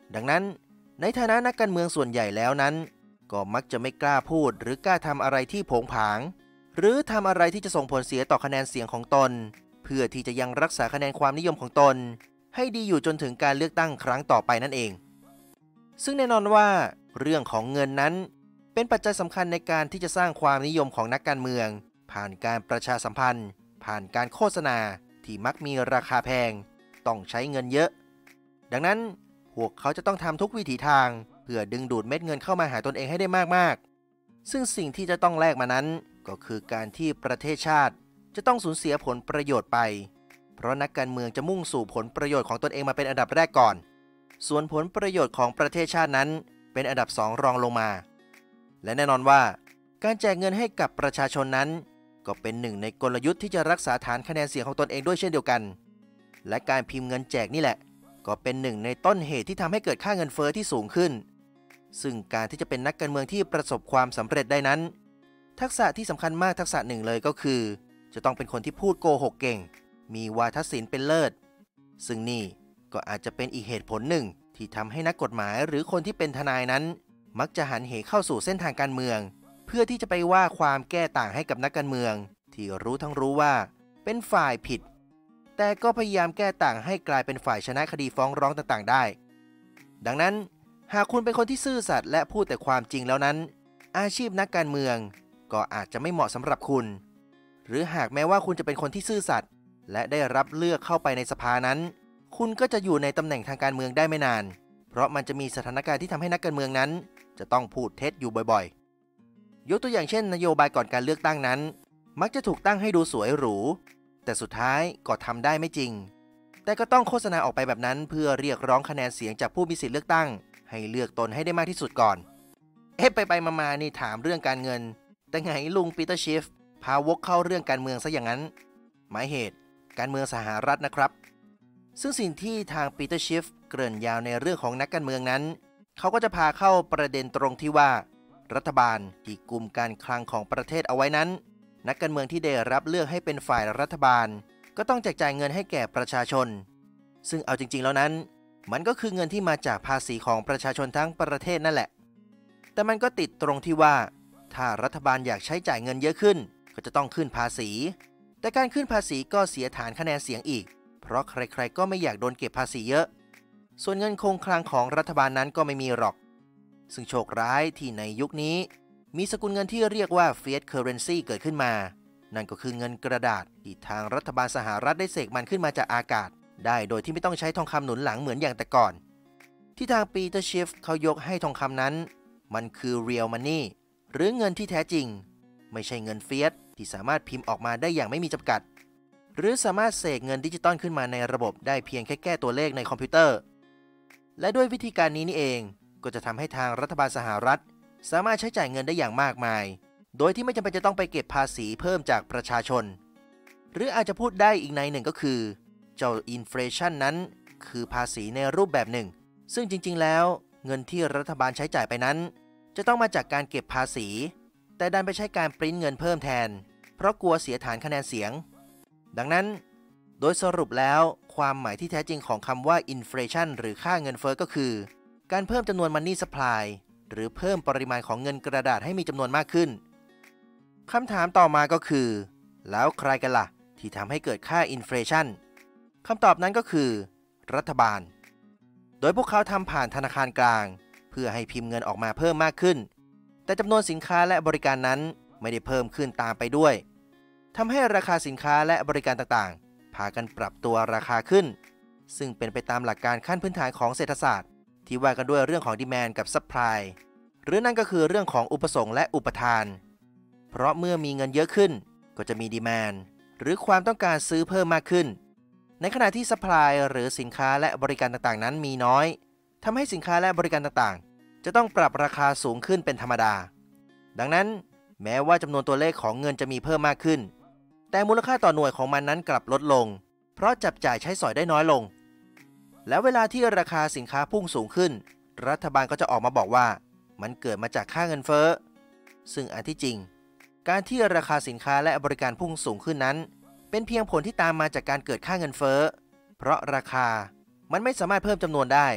ดังนั้นในฐานะนักการเมืองส่วนใหญ่แล้วนั้นก็มักจะไม่กล้าพูดหรือกล้าทำอะไรที่โผงผางหรือทำอะไรที่จะส่งผลเสียต่อคะแนนเสียงของตนเพื่อที่จะยังรักษาคะแนนความนิยมของตนให้ดีอยู่จนถึงการเลือกตั้งครั้งต่อไปนั่นเองซึ่งแน่นอนว่าเรื่องของเงินนั้นเป็นปัจจัยสำคัญในการที่จะสร้างความนิยมของนักการเมืองผ่านการประชาสัมพันธ์ผ่านการโฆษณาที่มักมีราคาแพงต้องใช้เงินเยอะดังนั้นพวกเขาจะต้องทำทุกวิถีทางเพื่อดึงดูดเม็ดเงินเข้ามาหาตนเองให้ได้มากๆซึ่งสิ่งที่จะต้องแลกมานั้นก็คือการที่ประเทศชาติจะต้องสูญเสียผลประโยชน์ไปเพราะนักการเมืองจะมุ่งสู่ผลประโยชน์ของตนเองมาเป็นอันดับแรกก่อนส่วนผลประโยชน์ของประเทศชาตินั้นเป็นอันดับ2รองลงมาและแน่นอนว่าการแจกเงินให้กับประชาชนนั้นก็เป็นหนึ่งในกลยุทธ์ที่จะรักษาฐานคะแนนเสียงของตนเองด้วยเช่นเดียวกันและการพิมพ์เงินแจกนี่แหละก็เป็นหนึ่งในต้นเหตุที่ทำให้เกิดค่าเงินเฟ้อที่สูงขึ้นซึ่งการที่จะเป็นนักการเมืองที่ประสบความสำเร็จได้นั้นทักษะที่สำคัญมากทักษะหนึ่งเลยก็คือจะต้องเป็นคนที่พูดโกหกเก่งมีวาทศิลป์เป็นเลิศซึ่งนี่ก็อาจจะเป็นอีกเหตุผลหนึ่งที่ทำให้นักกฎหมายหรือคนที่เป็นทนายนั้นมักจะหันเหเข้าสู่เส้นทางการเมืองเพื่อที่จะไปว่าความแก้ต่างให้กับนักการเมืองที่รู้ทั้งรู้ว่าเป็นฝ่ายผิดแต่ก็พยายามแก้ต่างให้กลายเป็นฝ่ายชนะคดีฟ้องร้องต่างๆได้ดังนั้นหากคุณเป็นคนที่ซื่อสัตย์และพูดแต่ความจริงแล้วนั้นอาชีพนักการเมืองก็อาจจะไม่เหมาะสำหรับคุณหรือหากแม้ว่าคุณจะเป็นคนที่ซื่อสัตย์และได้รับเลือกเข้าไปในสภานั้นคุณก็จะอยู่ในตำแหน่งทางการเมืองได้ไม่นานเพราะมันจะมีสถานการณ์ที่ทำให้นักการเมืองนั้นจะต้องพูดเท็จอยู่บ่อยๆยกตัวอย่างเช่นนโยบายก่อนการเลือกตั้งนั้นมักจะถูกตั้งให้ดูสวยหรูแต่สุดท้ายก็ทำได้ไม่จริงแต่ก็ต้องโฆษณาออกไปแบบนั้นเพื่อเรียกร้องคะแนนเสียงจากผู้มีสิทธิ์เลือกตั้งให้เลือกตนให้ได้มากที่สุดก่อนไปมานี่ถามเรื่องการเงินแต่ไงลุงปีเตอร์ชิฟพาวกเข้าเรื่องการเมืองซะอย่างนั้นหมายเหตุการเมืองสหรัฐนะครับซึ่งสิ่งที่ทางปีเตอร์ชิฟเกริ่นยาวในเรื่องของนักการเมืองนั้นเขาก็จะพาเข้าประเด็นตรงที่ว่ารัฐบาลที่กุมการคลังของประเทศเอาไว้นั้นนักการเมืองที่ได้รับเลือกให้เป็นฝ่ายรัฐบาลก็ต้องแจกจ่ายเงินให้แก่ประชาชนซึ่งเอาจริงๆแล้วนั้นมันก็คือเงินที่มาจากภาษีของประชาชนทั้งประเทศนั่นแหละแต่มันก็ติดตรงที่ว่าถ้ารัฐบาลอยากใช้จ่ายเงินเยอะขึ้นก็จะต้องขึ้นภาษีแต่การขึ้นภาษีก็เสียฐานคะแนนเสียงอีกเพราะใครๆก็ไม่อยากโดนเก็บภาษีเยอะส่วนเงินคงคลังของรัฐบาลนั้นก็ไม่มีหรอกซึ่งโชคร้ายที่ในยุคนี้มีสกุลเงินที่เรียกว่า Fiat Currency เกิดขึ้นมานั่นก็คือเงินกระดาษที่ทางรัฐบาลสหรัฐได้เสกมันขึ้นมาจากอากาศได้โดยที่ไม่ต้องใช้ทองคำหนุนหลังเหมือนอย่างแต่ก่อนที่ทางปีเตอร์ชิฟเขายกให้ทองคำนั้นมันคือ Real Money หรือเงินที่แท้จริงไม่ใช่เงินเฟียสที่สามารถพิมพ์ออกมาได้อย่างไม่มีจำกัดหรือสามารถเสกเงินดิจิตอลขึ้นมาในระบบได้เพียงแค่แก้ตัวเลขในคอมพิวเตอร์และด้วยวิธีการนี้นี่เองก็จะทำให้ทางรัฐบาลสหรัฐสามารถใช้จ่ายเงินได้อย่างมากมายโดยที่ไม่จำเป็นจะต้องไปเก็บภาษีเพิ่มจากประชาชนหรืออาจจะพูดได้อีกในหนึ่งก็คือเจ้าอินเฟลชันนั้นคือภาษีในรูปแบบหนึ่งซึ่งจริงๆแล้วเงินที่รัฐบาลใช้จ่ายไปนั้นจะต้องมาจากการเก็บภาษีแต่ดันไปใช้การปริ้นเงินเพิ่มแทนเพราะกลัวเสียฐานคะแนนเสียงดังนั้นโดยสรุปแล้วความหมายที่แท้จริงของคำว่าอินเฟลชันหรือค่าเงินเฟ้อก็คือการเพิ่มจำนวนมันนี่ซัพพลายหรือเพิ่มปริมาณของเงินกระดาษให้มีจำนวนมากขึ้นคำถามต่อมาก็คือแล้วใครกันล่ะที่ทำให้เกิดค่าอินเฟลชันคำตอบนั้นก็คือรัฐบาลโดยพวกเขาทำผ่านธนาคารกลางเพื่อให้พิมพ์เงินออกมาเพิ่มมากขึ้นแต่จำนวนสินค้าและบริการนั้นไม่ได้เพิ่มขึ้นตามไปด้วยทำให้ราคาสินค้าและบริการต่างๆพากันปรับตัวราคาขึ้นซึ่งเป็นไปตามหลักการขั้นพื้นฐานของเศรษฐศาสตร์ที่ว่ากันด้วยเรื่องของ demand กับ supply หรือนั่นก็คือเรื่องของอุปสงค์และอุปทานเพราะเมื่อมีเงินเยอะขึ้นก็จะมี demand หรือความต้องการซื้อเพิ่มมากขึ้นในขณะที่ supply หรือสินค้าและบริการต่างๆนั้นมีน้อยทำให้สินค้าและบริการต่างๆจะต้องปรับราคาสูงขึ้นเป็นธรรมดาดังนั้นแม้ว่าจำนวนตัวเลขของเงินจะมีเพิ่มมากขึ้นแต่มูลค่าต่อหน่วยของมันนั้นกลับลดลงเพราะจับจ่ายใช้สอยได้น้อยลงแล้วเวลาที่ราคาสินค้าพุ่งสูงขึ้นรัฐบาลก็จะออกมาบอกว่ามันเกิดมาจากค่าเงินเฟ้อซึ่งอันที่จริงการที่ราคาสินค้าและบริการพุ่งสูงขึ้นนั้นเป็นเพียงผลที่ตามมาจากการเกิดค่าเงินเฟ้อเพราะราคามันไม่สามารถเพิ่มจำนวนได้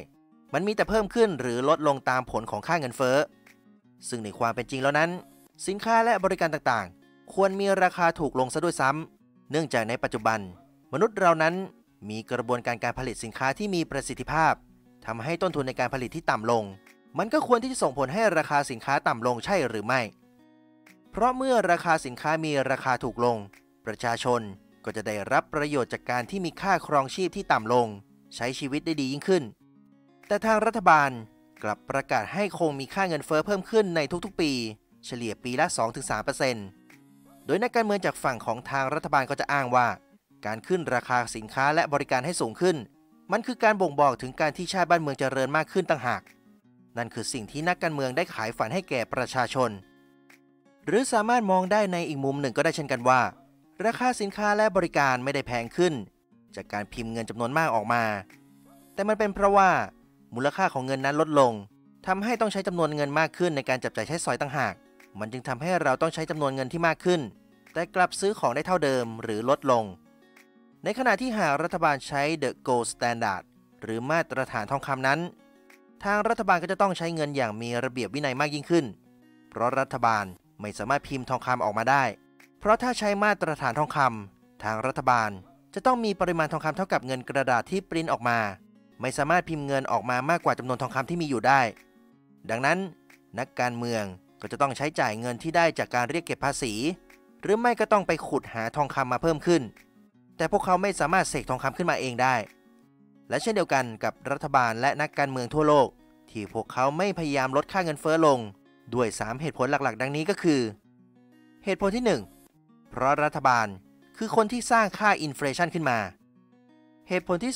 มันมีแต่เพิ่มขึ้นหรือลดลงตามผลของค่าเงินเฟ้อซึ่งในความเป็นจริงแล้วนั้นสินค้าและบริการต่างๆควรมีราคาถูกลงซะด้วยซ้ำเนื่องจากในปัจจุบันมนุษย์เรานั้นมีกระบวนการผลิตสินค้าที่มีประสิทธิภาพทำให้ต้นทุนในการผลิตที่ต่ำลงมันก็ควรที่จะส่งผลให้ราคาสินค้าต่ำลงใช่หรือไม่เพราะเมื่อราคาสินค้ามีราคาถูกลงประชาชนก็จะได้รับประโยชน์จากการที่มีค่าครองชีพที่ต่ำลงใช้ชีวิตได้ดียิ่งขึ้นแต่ทางรัฐบาลกลับประกาศให้คงมีค่าเงินเฟ้อเพิ่มขึ้นในทุกๆปีเฉลี่ยปีละ 2-3% โดยนักการเมืองจากฝั่งของทางรัฐบาลก็จะอ้างว่าการขึ้นราคาสินค้าและบริการให้สูงขึ้นมันคือการบ่งบอกถึงการที่ชาติบ้านเมืองเจริญมากขึ้นต่างหากนั่นคือสิ่งที่นักการเมืองได้ขายฝันให้แก่ประชาชนหรือสามารถมองได้ในอีกมุมหนึ่งก็ได้เช่นกันว่าราคาสินค้าและบริการไม่ได้แพงขึ้นจากการพิมพ์เงินจำนวนมากออกมาแต่มันเป็นเพราะว่ามูลค่าของเงินนั้นลดลงทำให้ต้องใช้จำนวนเงินมากขึ้นในการจับจ่ายใช้สอยต่างหากมันจึงทำให้เราต้องใช้จำนวนเงินที่มากขึ้นแต่กลับซื้อของได้เท่าเดิมหรือลดลงในขณะที่หากรัฐบาลใช้ The Gold Standard หรือมาตรฐานทองคำนั้นทางรัฐบาลก็จะต้องใช้เงินอย่างมีระเบียบวินัยมากยิ่งขึ้นเพราะรัฐบาลไม่สามารถพิมพ์ทองคำออกมาได้เพราะถ้าใช้มาตรฐานทองคำทางรัฐบาลจะต้องมีปริมาณทองคำเท่ากับเงินกระดาษที่ปริ้นออกมาไม่สามารถพิมพ์เงินออกมามากกว่าจำนวนทองคำที่มีอยู่ได้ดังนั้นนักการเมืองก็จะต้องใช้จ่ายเงินที่ได้จากการเรียกเก็บภาษีหรือไม่ก็ต้องไปขุดหาทองคำมาเพิ่มขึ้นแต่พวกเขาไม่สามารถเสกทองคำขึ้นมาเองได้และเช่นเดียวกันกับรัฐบาลและนักการเมืองทั่วโลกที่พวกเขาไม่พยายามลดค่าเงินเฟ้อลงด้วย3เหตุผลหลักๆดังนี้ก็คือเหตุผลที่1เพราะรัฐบาลคือคนที่สร้างค่าอินเฟลชันขึ้นมาเหตุผลที่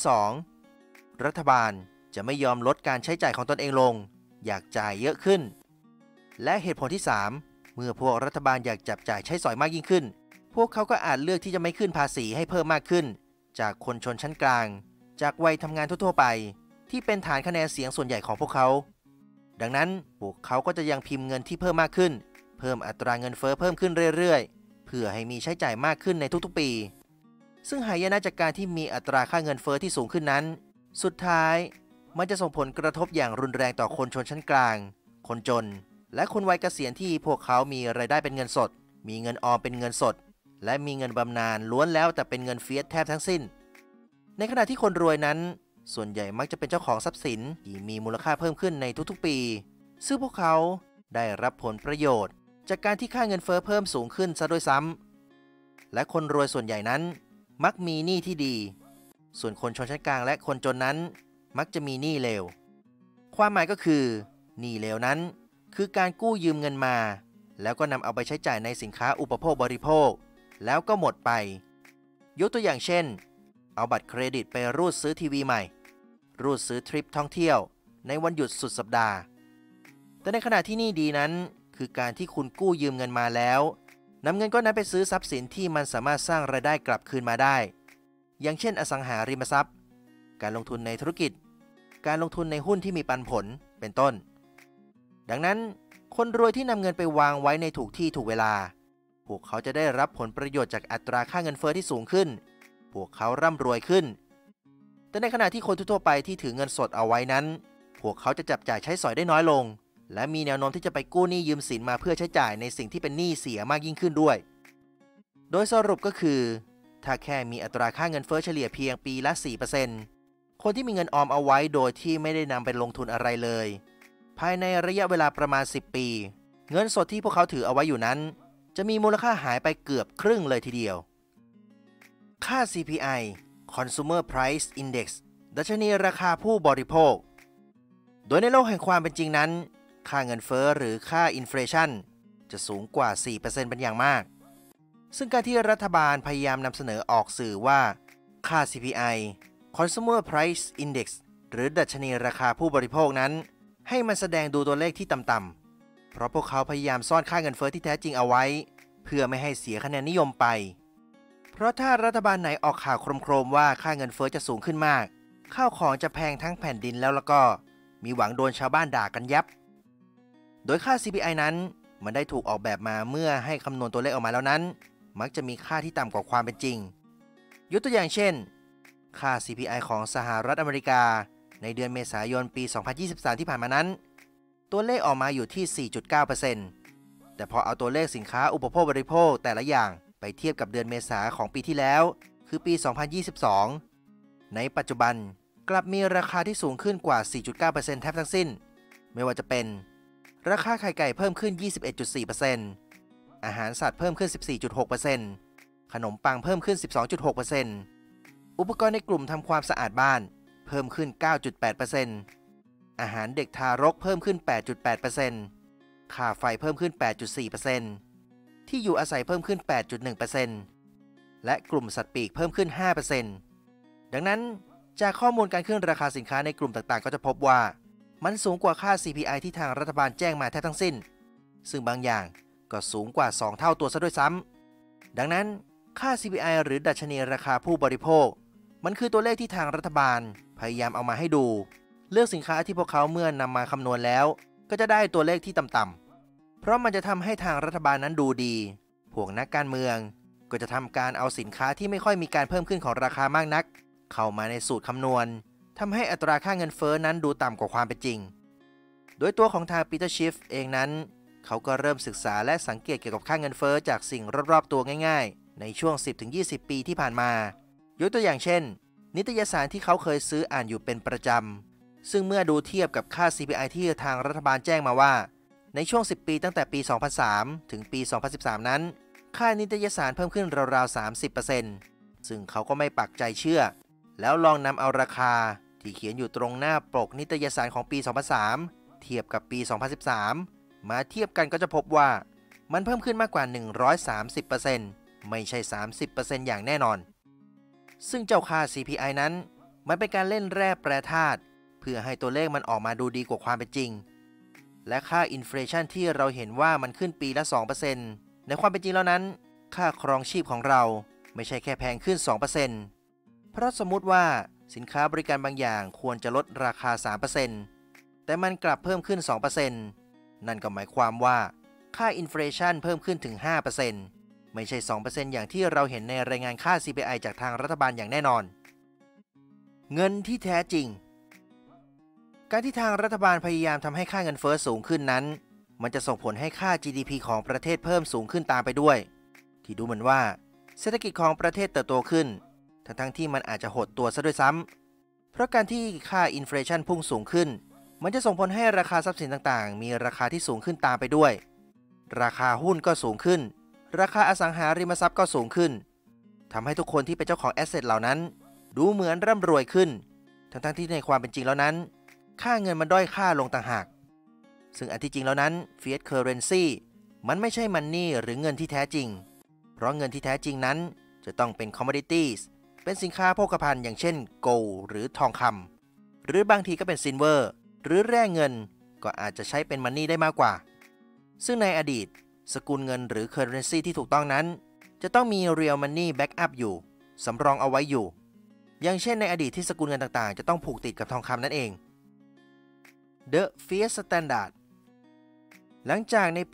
2รัฐบาลจะไม่ยอมลดการใช้จ่ายของตนเองลงอยากจ่ายเยอะขึ้นและเหตุผลที่3เมื่อพวกรัฐบาลอยากจับจ่ายใช้สอยมากยิ่งขึ้นพวกเขาก็อาจเลือกที่จะไม่ขึ้นภาษีให้เพิ่มมากขึ้นจากคนชนชั้นกลางจากวัยทำงานทั่วๆไปที่เป็นฐานคะแนนเสียงส่วนใหญ่ของพวกเขาดังนั้นพวกเขาก็จะยังพิมพ์เงินที่เพิ่มมากขึ้นเพิ่มอัตราเงินเฟ้อเพิ่มขึ้นเรื่อยๆเพื่อให้มีใช้จ่ายมากขึ้นในทุกๆปีซึ่งหายนะจากการที่มีอัตราค่าเงินเฟ้อที่สูงขึ้นนั้นสุดท้ายมันจะส่งผลกระทบอย่างรุนแรงต่อคนชนชั้นกลางคนจนและคนวัยเกษียณที่พวกเขามีรายได้เป็นเงินสดมีเงินออมเป็นเงินสดและมีเงินบำนาญล้วนแล้วแต่เป็นเงินเฟียสแทบทั้งสิ้นในขณะที่คนรวยนั้นส่วนใหญ่มักจะเป็นเจ้าของทรัพย์สินที่มีมูลค่าเพิ่มขึ้นในทุกๆปีซึ่งพวกเขาได้รับผลประโยชน์จากการที่ค่าเงินเฟ้อเพิ่มสูงขึ้นซะด้วยซ้ำและคนรวยส่วนใหญ่นั้นมักมีหนี้ที่ดีส่วนคนชนชั้นกลางและคนจนนั้นมักจะมีหนี้เลวความหมายก็คือหนี้เลวนั้นคือการกู้ยืมเงินมาแล้วก็นำเอาไปใช้จ่ายในสินค้าอุปโภคบริโภคแล้วก็หมดไปยกตัวอย่างเช่นเอาบัตรเครดิตไปรูดซื้อทีวีใหม่รูดซื้อทริปท่องเที่ยวในวันหยุดสุดสัปดาห์แต่ในขณะที่หนี้ดีนั้นคือการที่คุณกู้ยืมเงินมาแล้วนำเงินก้อนนั้นไปซื้อทรัพย์สินที่มันสามารถสร้างรายได้กลับคืนมาได้อย่างเช่นอสังหาริมทรัพย์การลงทุนในธุรกิจการลงทุนในหุ้นที่มีปันผลเป็นต้นดังนั้นคนรวยที่นำเงินไปวางไว้ในถูกที่ถูกเวลาพวกเขาจะได้รับผลประโยชน์จากอัตราค่าเงินเฟ้อที่สูงขึ้นพวกเขาร่ำรวยขึ้นแต่ในขณะที่คนทั่วไปที่ถือเงินสดเอาไว้นั้นพวกเขาจะจับจ่ายใช้สอยได้น้อยลงและมีแนวโน้มที่จะไปกู้หนี้ยืมสินมาเพื่อใช้จ่ายในสิ่งที่เป็นหนี้เสียมากยิ่งขึ้นด้วยโดยสรุปก็คือถ้าแค่มีอัตราค่าเงินเฟ้อเฉลี่ยเพียงปีละ 4% คนที่มีเงินออมเอาไว้โดยที่ไม่ได้นำไปลงทุนอะไรเลยภายในระยะเวลาประมาณ10 ปีเงินสดที่พวกเขาถือเอาไว้อยู่นั้นจะมีมูลค่าหายไปเกือบครึ่งเลยทีเดียวค่า CPI Consumer Price Index ดัชนีราคาผู้บริโภคโดยในโลกแห่งความเป็นจริงนั้นค่าเงินเฟ้อหรือค่าอินเฟลชันจะสูงกว่า 4% เป็นอย่างมากซึ่งการที่รัฐบาลพยายามนำเสนอออกสื่อว่าค่า CPI Consumer Price Index หรือดัชนีราคาผู้บริโภคนั้นให้มันแสดงดูตัวเลขที่ต่ำๆเพราะพวกเขาพยายามซ่อนค่าเงินเฟ้อที่แท้จริงเอาไว้เพื่อไม่ให้เสียคะแนนนิยมไปเพราะถ้ารัฐบาลไหนออกข่าวโครมๆว่าค่าเงินเฟ้อจะสูงขึ้นมากข้าวของจะแพงทั้งแผ่นดินแล้วก็มีหวังโดนชาวบ้านด่ากันยับโดยค่า CPI นั้นมันได้ถูกออกแบบมาเมื่อให้คำนวณตัวเลขออกมาแล้วนั้นมักจะมีค่าที่ต่ำกว่าความเป็นจริงยกตัวอย่างเช่นค่า CPI ของสหรัฐอเมริกาในในเดือนเมษายนปี 2023 ที่ผ่านมานั้นตัวเลขออกมาอยู่ที่ 4.9% แต่พอเอาตัวเลขสินค้าอุปโภคบริโภคแต่ละอย่างไปเทียบกับเดือนเมษาของปีที่แล้วคือปี 2022 ในปัจจุบันกลับมีราคาที่สูงขึ้นกว่า 4.9% แทบทั้งสิ้นไม่ว่าจะเป็นราคาไข่ไก่เพิ่มขึ้น 21.4% อาหารสัตว์เพิ่มขึ้น 14.6%ขนมปังเพิ่มขึ้น 12.6%อุปกรณ์ในกลุ่มทำความสะอาดบ้านเพิ่มขึ้น 9.8%อาหารเด็กทารกเพิ่มขึ้น 8.8% ค่าไฟเพิ่มขึ้น 8.4% ที่อยู่อาศัยเพิ่มขึ้น 8.1% และกลุ่มสัตว์ปีกเพิ่มขึ้น 5% ดังนั้นจากข้อมูลการขึ้นราคาสินค้าในกลุ่มต่างๆก็จะพบว่ามันสูงกว่าค่า CPI ที่ทางรัฐบาลแจ้งมาแทบทั้งสิ้นซึ่งบางอย่างก็สูงกว่า 2 เท่าตัวซะด้วยซ้ำดังนั้นค่า CPI หรือดัชนีราคาผู้บริโภคมันคือตัวเลขที่ทางรัฐบาลพยายามเอามาให้ดูเลือกสินค้าที่พวกเขาเมื่อนำมาคำนวณแล้วก็จะได้ตัวเลขที่ต่ำๆเพราะมันจะทำให้ทางรัฐบาลนั้นดูดีพวกนักการเมืองก็จะทำการเอาสินค้าที่ไม่ค่อยมีการเพิ่มขึ้นของราคามากนักเข้ามาในสูตรคำนวณทำให้อัตราค่าเงินเฟ้อนั้นดูต่ำกว่าความเป็นจริงโดยตัวของทางปีเตอร์ชิฟเองนั้นเขาก็เริ่มศึกษาและสังเกตเกี่ยวกับค่าเงินเฟ้อจากสิ่งรอบๆตัวง่ายๆในช่วง 10-20 ปีที่ผ่านมายกตัวอย่างเช่นนิตยสารที่เขาเคยซื้ออ่านอยู่เป็นประจำซึ่งเมื่อดูเทียบกับค่า CPI ที่ทางรัฐบาลแจ้งมาว่าในช่วง 10 ปีตั้งแต่ปี 2003 ถึงปี 2013 นั้นค่านิตยสารเพิ่มขึ้นราวๆ 30% ซึ่งเขาก็ไม่ปักใจเชื่อแล้วลองนำเอาราคาที่เขียนอยู่ตรงหน้าปกนิตยสารของปี 2003 เทียบกับปี 2013 มาเทียบกันก็จะพบว่ามันเพิ่มขึ้นมากกว่า 130% ไม่ใช่ 30% อย่างแน่นอนซึ่งเจ้าค่า CPI นั้นมันเป็นการเล่นแร่แปรธาตุเพื่อให้ตัวเลขมันออกมาดูดีกว่าความเป็นจริงและค่าอินเฟลชันที่เราเห็นว่ามันขึ้นปีละ 2% ในความเป็นจริงแล้วนั้นค่าครองชีพของเราไม่ใช่แค่แพงขึ้น 2%เพราะสมมุติว่าสินค้าบริการบางอย่างควรจะลดราคา 3% แต่มันกลับเพิ่มขึ้น 2% นั่นก็หมายความว่าค่าอินเฟลชันเพิ่มขึ้นถึง 5%ไม่ใช่ 2% อย่างที่เราเห็นในรายงานค่า CPI จากทางรัฐบาลอย่างแน่นอนเงินที่แท้จริงการที่ทางรัฐบาลพยายามทำให้ค่าเงินเฟ้อสูงขึ้นนั้นมันจะส่งผลให้ค่า GDP ของประเทศเพิ่มสูงขึ้นตามไปด้วยที่ดูเหมือนว่าเศรษฐกิจของประเทศเติบโตขึ้นทั้งที่มันอาจจะหดตัวซะด้วยซ้ำเพราะการที่ค่าอินเฟลชันพุ่งสูงขึ้นมันจะส่งผลให้ราคาทรัพย์สินต่างๆมีราคาที่สูงขึ้นตามไปด้วยราคาหุ้นก็สูงขึ้นราคาอสังหาริมทรัพย์ก็สูงขึ้นทำให้ทุกคนที่เป็นเจ้าของแอสเซทเหล่านั้นดูเหมือนร่ำรวยขึ้นทั้งที่ในความเป็นจริงแล้วนั้นค่าเงินมันด้อยค่าลงต่างหากซึ่งอันที่จริงแล้วนั้น Fiat Currency มันไม่ใช่มันนี่หรือเงินที่แท้จริงเพราะเงินที่แท้จริงนั้นจะต้องเป็น commodities เป็นสินค้าโภคภัณฑ์อย่างเช่น gold หรือทองคำหรือบางทีก็เป็น silver หรือแร่เงินก็อาจจะใช้เป็นมันนี่ได้มากกว่าซึ่งในอดีตสกุลเงินหรือ currency ที่ถูกต้องนั้นจะต้องมี real money backup อยู่สำรองเอาไว้อยู่อย่างเช่นในอดีตที่สกุลเงินต่างๆจะต้องผูกติดกับทองคำนั่นเอง The Fiat Standard หลังจากในปี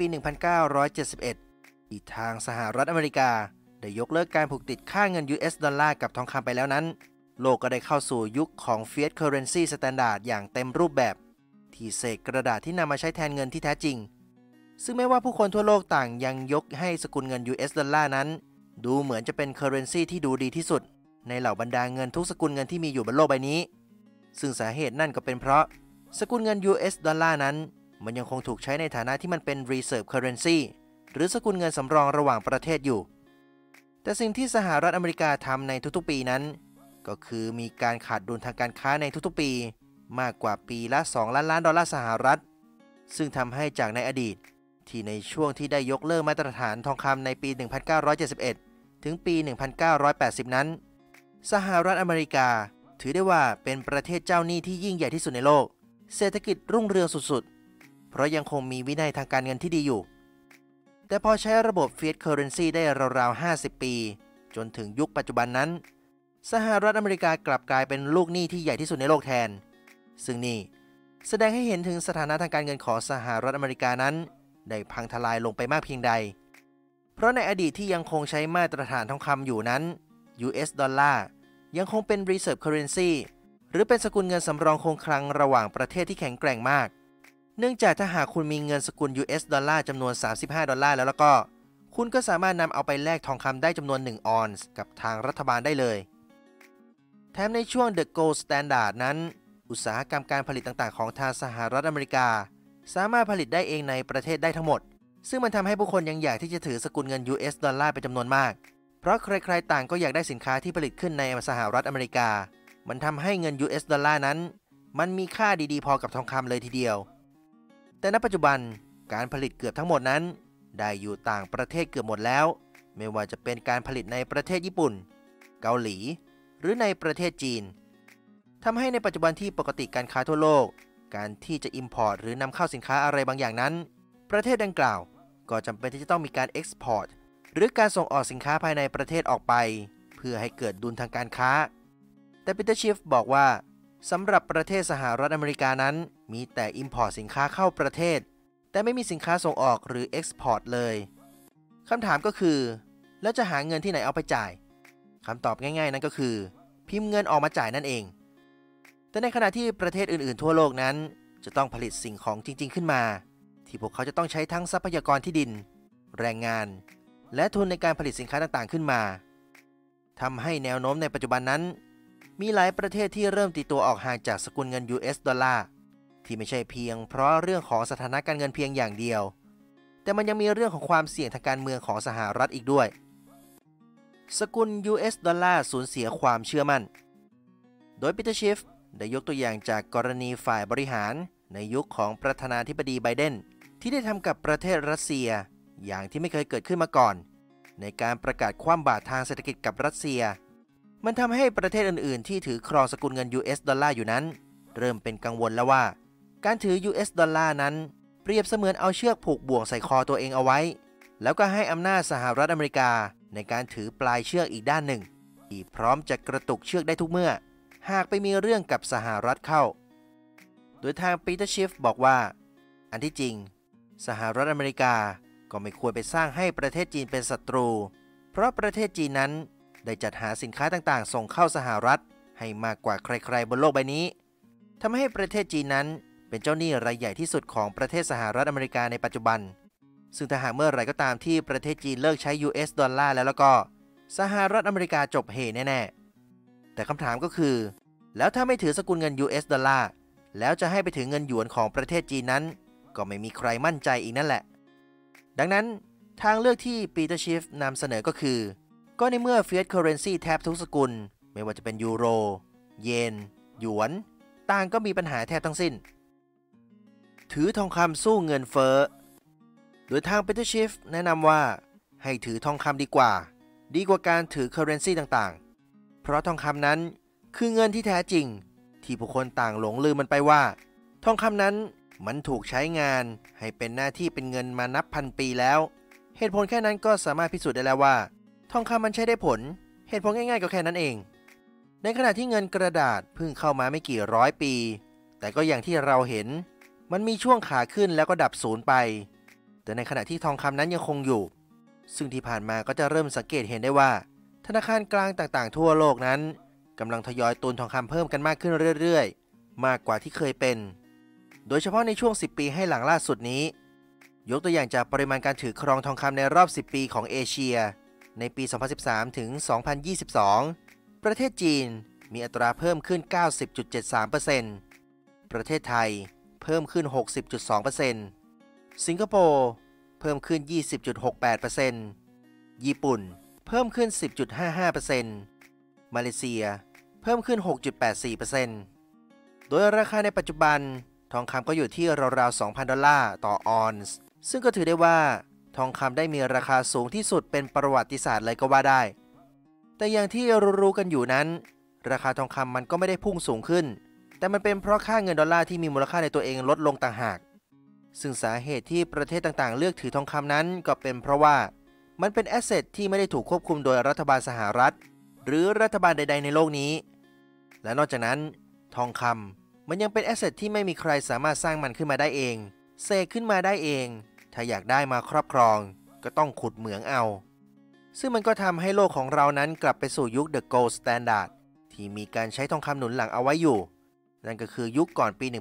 1971 ที่ทางสหรัฐอเมริกาได้ยกเลิกการผูกติดค่าเงิน US ดอลลาร์กับทองคำไปแล้วนั้นโลกก็ได้เข้าสู่ยุคของ Fiat Currency Standard อย่างเต็มรูปแบบที่เศษกระดาษที่นำมาใช้แทนเงินที่แท้จริงซึ่งแม้ว่าผู้คนทั่วโลกต่างยังยกให้สกุลเงิน US ดอลลาร์นั้นดูเหมือนจะเป็น currency ที่ดูดีที่สุดในเหล่าบรรดาเงินทุกสกุลเงินที่มีอยู่บนโลกใบนี้ซึ่งสาเหตุนั่นก็เป็นเพราะสกุลเงิน US ดอลลาร์นั้นมันยังคงถูกใช้ในฐานะที่มันเป็น reserve currency หรือสกุลเงินสำรองระหว่างประเทศอยู่แต่สิ่งที่สหรัฐอเมริกาทำในทุกๆปีนั้นก็คือมีการขาดดุลทางการค้าในทุกๆปีมากกว่าปีละ2 ล้านล้านดอลลาร์สหรัฐซึ่งทำให้จากในอดีตที่ในช่วงที่ได้ยกเลิกมาตรฐานทองคำในปี 1971 ถึงปี 1980 นั้นสหรัฐอเมริกาถือได้ว่าเป็นประเทศเจ้าหนี้ที่ยิ่งใหญ่ที่สุดในโลกเศรษฐกิจรุ่งเรืองสุดๆเพราะยังคงมีวินัยทางการเงินที่ดีอยู่แต่พอใช้ระบบ Fiat Currency ได้ราวๆ 50 ปีจนถึงยุคปัจจุบันนั้นสหรัฐอเมริกากลับกลายเป็นลูกหนี้ที่ใหญ่ที่สุดในโลกแทนซึ่งนี่แสดงให้เห็นถึงสถานะทางการเงินของสหรัฐอเมริกานั้นได้พังทลายลงไปมากเพียงใดเพราะในอดีตที่ยังคงใช้มาตรฐานทองคำอยู่นั้น US ดอลลาร์ยังคงเป็น Reserve Currency หรือเป็นสกุลเงินสำรองคงคลังระหว่างประเทศที่แข็งแกร่งมากเนื่องจากถ้าหากคุณมีเงินสกุล US ดอลลาร์จำนวน35ดอลลาร์แล้วก็คุณก็สามารถนำเอาไปแลกทองคำได้จำนวน1ออนซ์กับทางรัฐบาลได้เลยแถมในช่วง The Gold Standard นั้นอุตสาหกรรมการผลิตต่างๆของทางสหรัฐอเมริกาสามารถผลิตได้เองในประเทศได้ทั้งหมดซึ่งมันทำให้ผู้คนยังอยากที่จะถือสกุลเงิน US ดอลลาร์เป็นจำนวนมากเพราะใครๆต่างก็อยากได้สินค้าที่ผลิตขึ้นในสหรัฐอเมริกามันทำให้เงิน US ดอลลาร์นั้นมันมีค่าดีๆพอกับทองคำเลยทีเดียวแต่ณปัจจุบันการผลิตเกือบทั้งหมดนั้นได้อยู่ต่างประเทศเกือบหมดแล้วไม่ว่าจะเป็นการผลิตในประเทศญี่ปุ่นเกาหลีหรือในประเทศจีนทำให้ในปัจจุบันที่ปกติการค้าทั่วโลกการที่จะ import หรือนำเข้าสินค้าอะไรบางอย่างนั้นประเทศดังกล่าวก็จำเป็นที่จะต้องมีการ export หรือการส่งออกสินค้าภายในประเทศออกไปเพื่อให้เกิดดุลทางการค้าแต่ปีเตอร์ชิฟบอกว่าสำหรับประเทศสหรัฐอเมริกานั้นมีแต่ import สินค้าเข้าประเทศแต่ไม่มีสินค้าส่งออกหรือ export เลยคำถามก็คือแล้วจะหาเงินที่ไหนเอาไปจ่ายคำตอบง่ายๆนั่นก็คือพิมพ์เงินออกมาจ่ายนั่นเองแต่ในขณะที่ประเทศอื่นๆทั่วโลกนั้นจะต้องผลิตสิ่งของจริงๆขึ้นมาที่พวกเขาจะต้องใช้ทั้งทรัพยากรที่ดินแรงงานและทุนในการผลิตสินค้าต่างๆขึ้นมาทำให้แนวโน้มในปัจจุบันนั้นมีหลายประเทศที่เริ่มตีตัวออกห่างจากสกุลเงิน US ดอลลาร์ที่ไม่ใช่เพียงเพราะเรื่องของสถานะการเงินเพียงอย่างเดียวแต่มันยังมีเรื่องของความเสี่ยงทางการเมืองของสหรัฐอีกด้วยสกุล US ดอลลาร์สูญเสียความเชื่อมั่นโดยปีเตอร์ชิฟได้ยกตัวอย่างจากกรณีฝ่ายบริหารในยุคของประธานาธิบดีไบเดนที่ได้ทำกับประเทศรัสเซียอย่างที่ไม่เคยเกิดขึ้นมาก่อนในการประกาศคว่ำบาตรทางเศรษฐกิจกับรัสเซียมันทำให้ประเทศอื่นๆที่ถือครองสกุลเงิน US ดอลลาร์อยู่นั้นเริ่มเป็นกังวลแล้วว่าการถือ US ดอลลาร์นั้นเปรียบเสมือนเอาเชือกผูกบ่วงใส่คอตัวเองเอาไว้แล้วก็ให้อำนาจสหรัฐอเมริกาในการถือปลายเชือกอีกด้านหนึ่งที่พร้อมจะกระตุกเชือกได้ทุกเมื่อหากไปมีเรื่องกับสหรัฐเข้าโดยทางปีเตอร์ชิฟบอกว่าอันที่จริงสหรัฐอเมริกาก็ไม่ควรไปสร้างให้ประเทศจีนเป็นศัตรูเพราะประเทศจีนนั้นได้จัดหาสินค้าต่างๆส่งเข้าสหรัฐให้มากกว่าใครๆบนโลกใบนี้ทำให้ประเทศจีนนั้นเป็นเจ้าหนี้รายใหญ่ที่สุดของประเทศสหรัฐอเมริกาในปัจจุบันซึ่งถ้าหากเมื่อไหร่ก็ตามที่ประเทศจีนเลิกใช้ US ดอลลาร์แล้วก็สหรัฐอเมริกาจบเฮแน่ๆแต่คำถามก็คือแล้วถ้าไม่ถือสกุลเงิน US ดอลลาร์แล้วจะให้ไปถือเงินหยวนของประเทศจีนนั้นก็ไม่มีใครมั่นใจอีกนั่นแหละดังนั้นทางเลือกที่ปีเตอร์ชิฟนำเสนอก็คือก็ในเมื่อ Fiat Currency แทบทุกสกุลไม่ว่าจะเป็นยูโรเยนหยวนต่างก็มีปัญหาแทบทั้งสิ้นถือทองคำสู้เงินเฟ้อโดยทางปีเตอร์ชิฟแนะนำว่าให้ถือทองคำดีกว่าการถือ Currency ต่างๆเพราะทองคำนั้นคือเงินที่แท้จริงที่ผู้คนต่างหลงลืมมันไปว่าทองคำนั้นมันถูกใช้งานให้เป็นหน้าที่เป็นเงินมานับพันปีแล้วเหตุผลแค่นั้นก็สามารถพิสูจน์ได้แล้วว่าทองคำมันใช้ได้ผลเหตุผลง่ายๆก็แค่นั้นเองในขณะที่เงินกระดาษเพิ่งเข้ามาไม่กี่ร้อยปีแต่ก็อย่างที่เราเห็นมันมีช่วงขาขึ้นแล้วก็ดับศูนย์ไปแต่ในขณะที่ทองคำนั้นยังคงอยู่ซึ่งที่ผ่านมาก็จะเริ่มสังเกตเห็นได้ว่าธนาคารกลางต่างๆทั่วโลกนั้นกำลังทยอยตุนทองคำเพิ่มกันมากขึ้นเรื่อยๆมากกว่าที่เคยเป็นโดยเฉพาะในช่วง10ปีให้หลังล่าสุดนี้ยกตัวอย่างจากปริมาณการถือครองทองคำในรอบ10ปีของเอเชียในปี 2013 ถึง 2022 ประเทศจีนมีอัตราเพิ่มขึ้น 90.73% ประเทศไทยเพิ่มขึ้น 60.2% สิงคโปร์เพิ่มขึ้น 20.68% ญี่ปุ่นเพิ่มขึ้น 10.55%มาเลเซียเพิ่มขึ้น 6.84% โดยราคาในปัจจุบันทองคำก็อยู่ที่ราวๆ 2,000 ดอลลาร์ต่อออนซ์ซึ่งก็ถือได้ว่าทองคำได้มีราคาสูงที่สุดเป็นประวัติศาสตร์เลยก็ว่าได้แต่อย่างที่รู้ๆกันอยู่นั้นราคาทองคำมันก็ไม่ได้พุ่งสูงขึ้นแต่มันเป็นเพราะค่าเงินดอลลาร์ที่มีมูลค่าในตัวเองลดลงต่างหากซึ่งสาเหตุที่ประเทศต่างๆเลือกถือทองคำนั้นก็เป็นเพราะว่ามันเป็นแอสเซทที่ไม่ได้ถูกควบคุมโดยรัฐบาลสหรัฐหรือรัฐบาลใดๆในโลกนี้และนอกจากนั้นทองคำมันยังเป็นแอสเซทที่ไม่มีใครสามารถสร้างมันขึ้นมาได้เองเสกขึ้นมาได้เองถ้าอยากได้มาครอบครองก็ต้องขุดเหมืองเอาซึ่งมันก็ทำให้โลกของเรานั้นกลับไปสู่ยุค The Gold Standard ที่มีการใช้ทองคำหนุนหลังเอาไว้อยู่นั่นก็คือยุคก่อนปี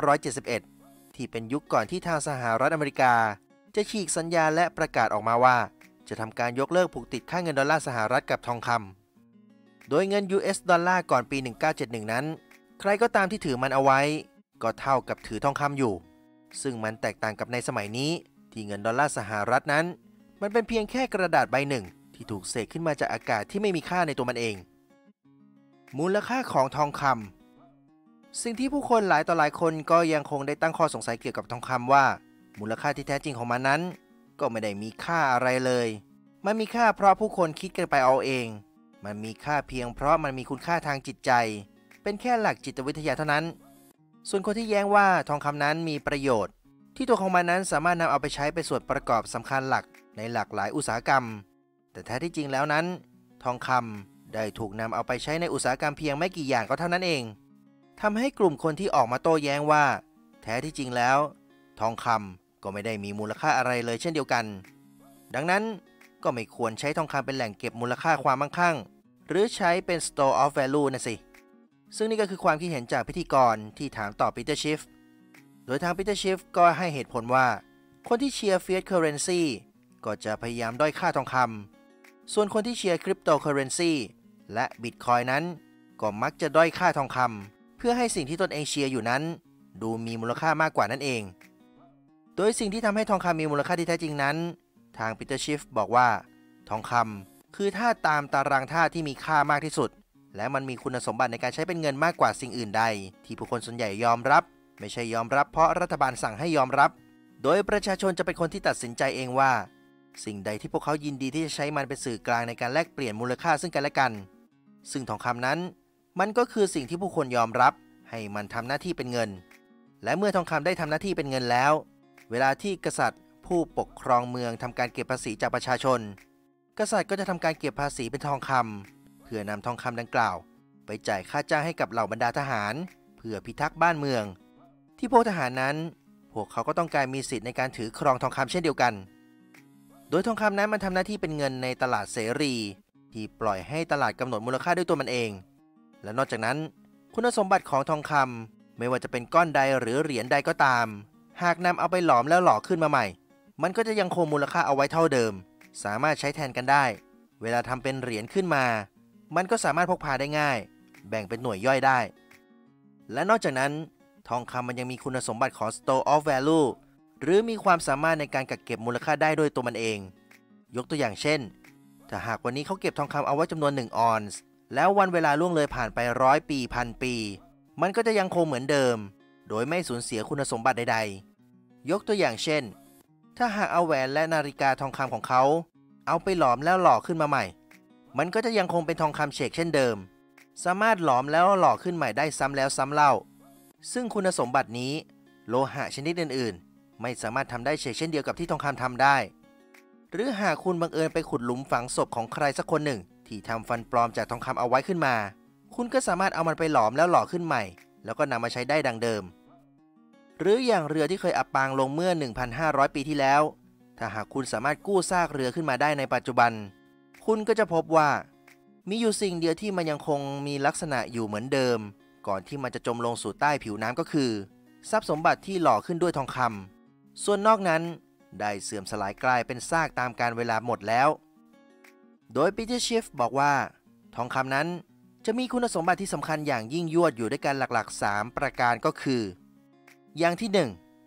1971 ที่เป็นยุคก่อนที่ทางสหรัฐอเมริกาจะฉีกสัญญาและประกาศออกมาว่าจะทำการยกเลิกผูกติดค่าเงินดอลลาร์สหรัฐกับทองคำโดยเงิน US ดอลลาร์ก่อนปี 1971 นั้นใครก็ตามที่ถือมันเอาไว้ก็เท่ากับถือทองคำอยู่ซึ่งมันแตกต่างกับในสมัยนี้ที่เงินดอลลาร์สหรัฐนั้นมันเป็นเพียงแค่กระดาษใบหนึ่งที่ถูกเสกขึ้นมาจากอากาศที่ไม่มีค่าในตัวมันเองมูลค่าของทองคำสิ่งที่ผู้คนหลายต่อหลายคนก็ยังคงได้ตั้งข้อสงสัยเกี่ยวกับทองคำว่ามูลค่าที่แท้จริงของมันนั้นก็ไม่ได้มีค่าอะไรเลยมันมีค่าเพราะผู้คนคิดกันไปเอาเองมันมีค่าเพียงเพราะมันมีคุณค่าทางจิตใจเป็นแค่หลักจิตวิทยาเท่านั้นส่วนคนที่แย้งว่าทองคำนั้นมีประโยชน์ที่ตัวของมันนั้นสามารถนำเอาไปใช้เป็นส่วนประกอบสำคัญหลักในหลากหลายอุตสาหกรรมแต่แท้ที่จริงแล้วนั้นทองคำได้ถูกนำเอาไปใช้ในอุตสาหกรรมเพียงไม่กี่อย่างก็เท่านั้นเองทำให้กลุ่มคนที่ออกมาโต้แย้งว่าแท้ที่จริงแล้วทองคำก็ไม่ได้มีมูลค่าอะไรเลยเช่นเดียวกันดังนั้นก็ไม่ควรใช้ทองคำเป็นแหล่งเก็บมูลค่าความมั่งคั่งหรือใช้เป็น store of value นะสิซึ่งนี่ก็คือความคิดเห็นจากพิธีกรที่ถามต่อปีเตอร์ชิฟโดยทางปีเตอร์ชิฟก็ให้เหตุผลว่าคนที่เชียร์ fiat currency ก็จะพยายามด้อยค่าทองคำส่วนคนที่เชียร์ cryptocurrency และ Bitcoin นั้นก็มักจะด้อยค่าทองคำเพื่อให้สิ่งที่ตนเองเชียร์อยู่นั้นดูมีมูลค่ามากกว่านั่นเองโดยสิ่งที่ทำให้ทองคำมีมูลค่าที่แท้จริงนั้นทางปีเตอร์ชิฟบอกว่าทองคำคือธาตุตามตารางธาตุที่มีค่ามากที่สุดและมันมีคุณสมบัติในการใช้เป็นเงินมากกว่าสิ่งอื่นใดที่ผู้คนส่วนใหญ่ยอมรับไม่ใช่ยอมรับเพราะรัฐบาลสั่งให้ยอมรับโดยประชาชนจะเป็นคนที่ตัดสินใจเองว่าสิ่งใดที่พวกเขายินดีที่จะใช้มันเป็นสื่อกลางในการแลกเปลี่ยนมูลค่าซึ่งกันและกันซึ่งทองคำนั้นมันก็คือสิ่งที่ผู้คนยอมรับให้มันทำหน้าที่เป็นเงินและเมื่อทองคำได้ทำหน้าที่เป็นเงินแล้วเวลาที่กษัตริย์ผู้ปกครองเมืองทำการเก็บภาษีจากประชาชนกษัตริย์ก็จะทำการเก็บภาษีเป็นทองคำเพื่อนำทองคำดังกล่าวไปจ่ายค่าจ้างให้กับเหล่าบรรดาทหารเพื่อพิทักษ์บ้านเมืองที่พวกทหารนั้นพวกเขาก็ต้องการมีสิทธิ์ในการถือครองทองคำเช่นเดียวกันโดยทองคำนั้นมันทำหน้าที่เป็นเงินในตลาดเสรีที่ปล่อยให้ตลาดกำหนดมูลค่าด้วยตัวมันเองและนอกจากนั้นคุณสมบัติของทองคำไม่ว่าจะเป็นก้อนใดหรือเหรียญใดก็ตามหากนำเอาไปหลอมแล้วหล่อขึ้นมาใหม่มันก็จะยังคงมูลค่าเอาไว้เท่าเดิมสามารถใช้แทนกันได้เวลาทำเป็นเหรียญขึ้นมามันก็สามารถพกพาได้ง่ายแบ่งเป็นหน่วยย่อยได้และนอกจากนั้นทองคำมันยังมีคุณสมบัติของ store of value หรือมีความสามารถในการกักเก็บมูลค่าได้ด้วยตัวมันเองยกตัวอย่างเช่นถ้าหากวันนี้เขาเก็บทองคำเอาไว้จำนวน1ออนซ์แล้ววันเวลาล่วงเลยผ่านไป100 ปีพันปีมันก็จะยังคงเหมือนเดิมโดยไม่สูญเสียคุณสมบัติใดๆยกตัวอย่างเช่นถ้าหากเอาแหวนและนาฬิกาทองคำของเขาเอาไปหลอมแล้วหล่อขึ้นมาใหม่มันก็จะยังคงเป็นทองคำเฉกเช่นเดิมสามารถหลอมแล้วหล่อขึ้นใหม่ได้ซ้ำแล้วซ้ำเล่าซึ่งคุณสมบัตินี้โลหะชนิดอื่นๆไม่สามารถทำได้เฉกเช่นเดียวกับที่ทองคำทำได้หรือหากคุณบังเอิญไปขุดหลุมฝังศพของใครสักคนหนึ่งที่ทำฟันปลอมจากทองคำเอาไว้ขึ้นมาคุณก็สามารถเอามันไปหลอมแล้วหล่อขึ้นใหม่แล้วก็นำมาใช้ได้ดังเดิมหรืออย่างเรือที่เคยอับปางลงเมื่อ 1,500 ปีที่แล้วถ้าหากคุณสามารถกู้ซากเรือขึ้นมาได้ในปัจจุบันคุณก็จะพบว่ามีอยู่สิ่งเดียวที่มันยังคงมีลักษณะอยู่เหมือนเดิมก่อนที่มันจะจมลงสู่ใต้ผิวน้ำก็คือทรัพย์สมบัติที่หล่อขึ้นด้วยทองคำส่วนนอกนั้นได้เสื่อมสลายกลายเป็นซากตามกาลเวลาหมดแล้วโดยปีเตอร์ชิฟบอกว่าทองคำนั้นจะมีคุณสมบัติที่สำคัญอย่างยิ่งยวดอยู่ด้วยกันหลักๆ3ประการก็คืออย่างที่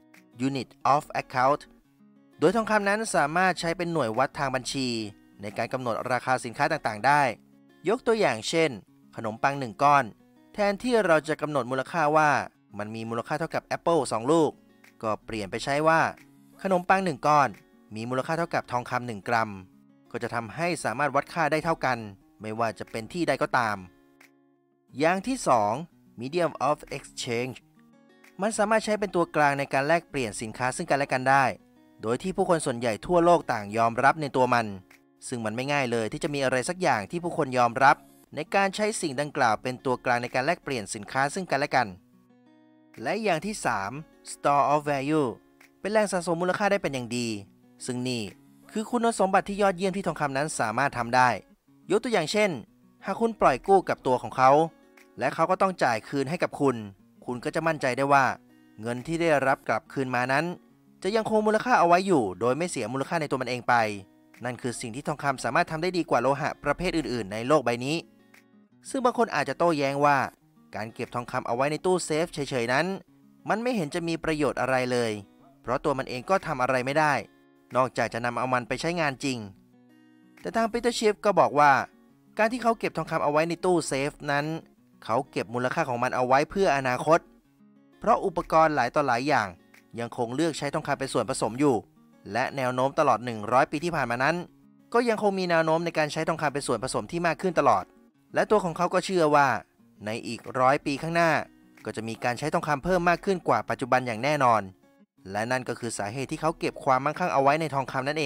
1 Unit of Account โดยทองคำนั้นสามารถใช้เป็นหน่วยวัดทางบัญชีในการกำหนดราคาสินค้าต่างๆได้ยกตัวอย่างเช่นขนมปัง1ก้อนแทนที่เราจะกำหนดมูลค่าว่ามันมีมูลค่าเท่ากับแอปเปิล2ลูกก็เปลี่ยนไปใช้ว่าขนมปัง1ก้อนมีมูลค่าเท่ากับทองคำ1กรัมก็จะทำให้สามารถวัดค่าได้เท่ากันไม่ว่าจะเป็นที่ใดก็ตามอย่างที่2 Medium of Exchange มันสามารถใช้เป็นตัวกลางในการแลกเปลี่ยนสินค้าซึ่งกันและกันได้โดยที่ผู้คนส่วนใหญ่ทั่วโลกต่างยอมรับในตัวมันซึ่งมันไม่ง่ายเลยที่จะมีอะไรสักอย่างที่ผู้คนยอมรับในการใช้สิ่งดังกล่าวเป็นตัวกลางในการแลกเปลี่ยนสินค้าซึ่งกันและกันและอย่างที่3 Store of Value เป็นแหล่งสะสมมูลค่าได้เป็นอย่างดีซึ่งนี่คือคุณสมบัติที่ยอดเยี่ยมที่ทองคำนั้นสามารถทำได้ยกตัวอย่างเช่นหากคุณปล่อยกู้กับตัวของเขาและเขาก็ต้องจ่ายคืนให้กับคุณก็จะมั่นใจได้ว่าเงินที่ได้รับกลับคืนมานั้นจะยังคงมูลค่าเอาไว้อยู่โดยไม่เสียมูลค่าในตัวมันเองไปนั่นคือสิ่งที่ทองคำสามารถทำได้ดีกว่าโลหะประเภทอื่นๆในโลกใบนี้ซึ่งบางคนอาจจะโต้แย้งว่าการเก็บทองคำเอาไว้ในตู้เซฟเฉยๆนั้นมันไม่เห็นจะมีประโยชน์อะไรเลยเพราะตัวมันเองก็ทำอะไรไม่ได้นอกจากจะนำเอามันไปใช้งานจริงแต่ทางปีเตอร์ชิฟก็บอกว่าการที่เขาเก็บทองคำเอาไว้ในตู้เซฟนั้นเขาเก็บมูลค่าของมันเอาไว้เพื่ออนาคตเพราะอุปกรณ์หลายต่อหลายอย่างยังคงเลือกใช้ทองคำเป็นส่วนผสมอยู่และแนวโน้มตลอด100ปีที่ผ่านมานั้นก็ยังคงมีแนวโน้มในการใช้ทองคำเป็นส่วนผสมที่มากขึ้นตลอดและตัวของเขาก็เชื่อว่าในอีก100 ปีข้างหน้าก็จะมีการใช้ทองคำเพิ่มมากขึ้นกว่าปัจจุบันอย่างแน่นอนและนั่นก็คือสาเหตุที่เขาเก็บความมั่งคั่งเอาไว้ในทองคำนั่นเอง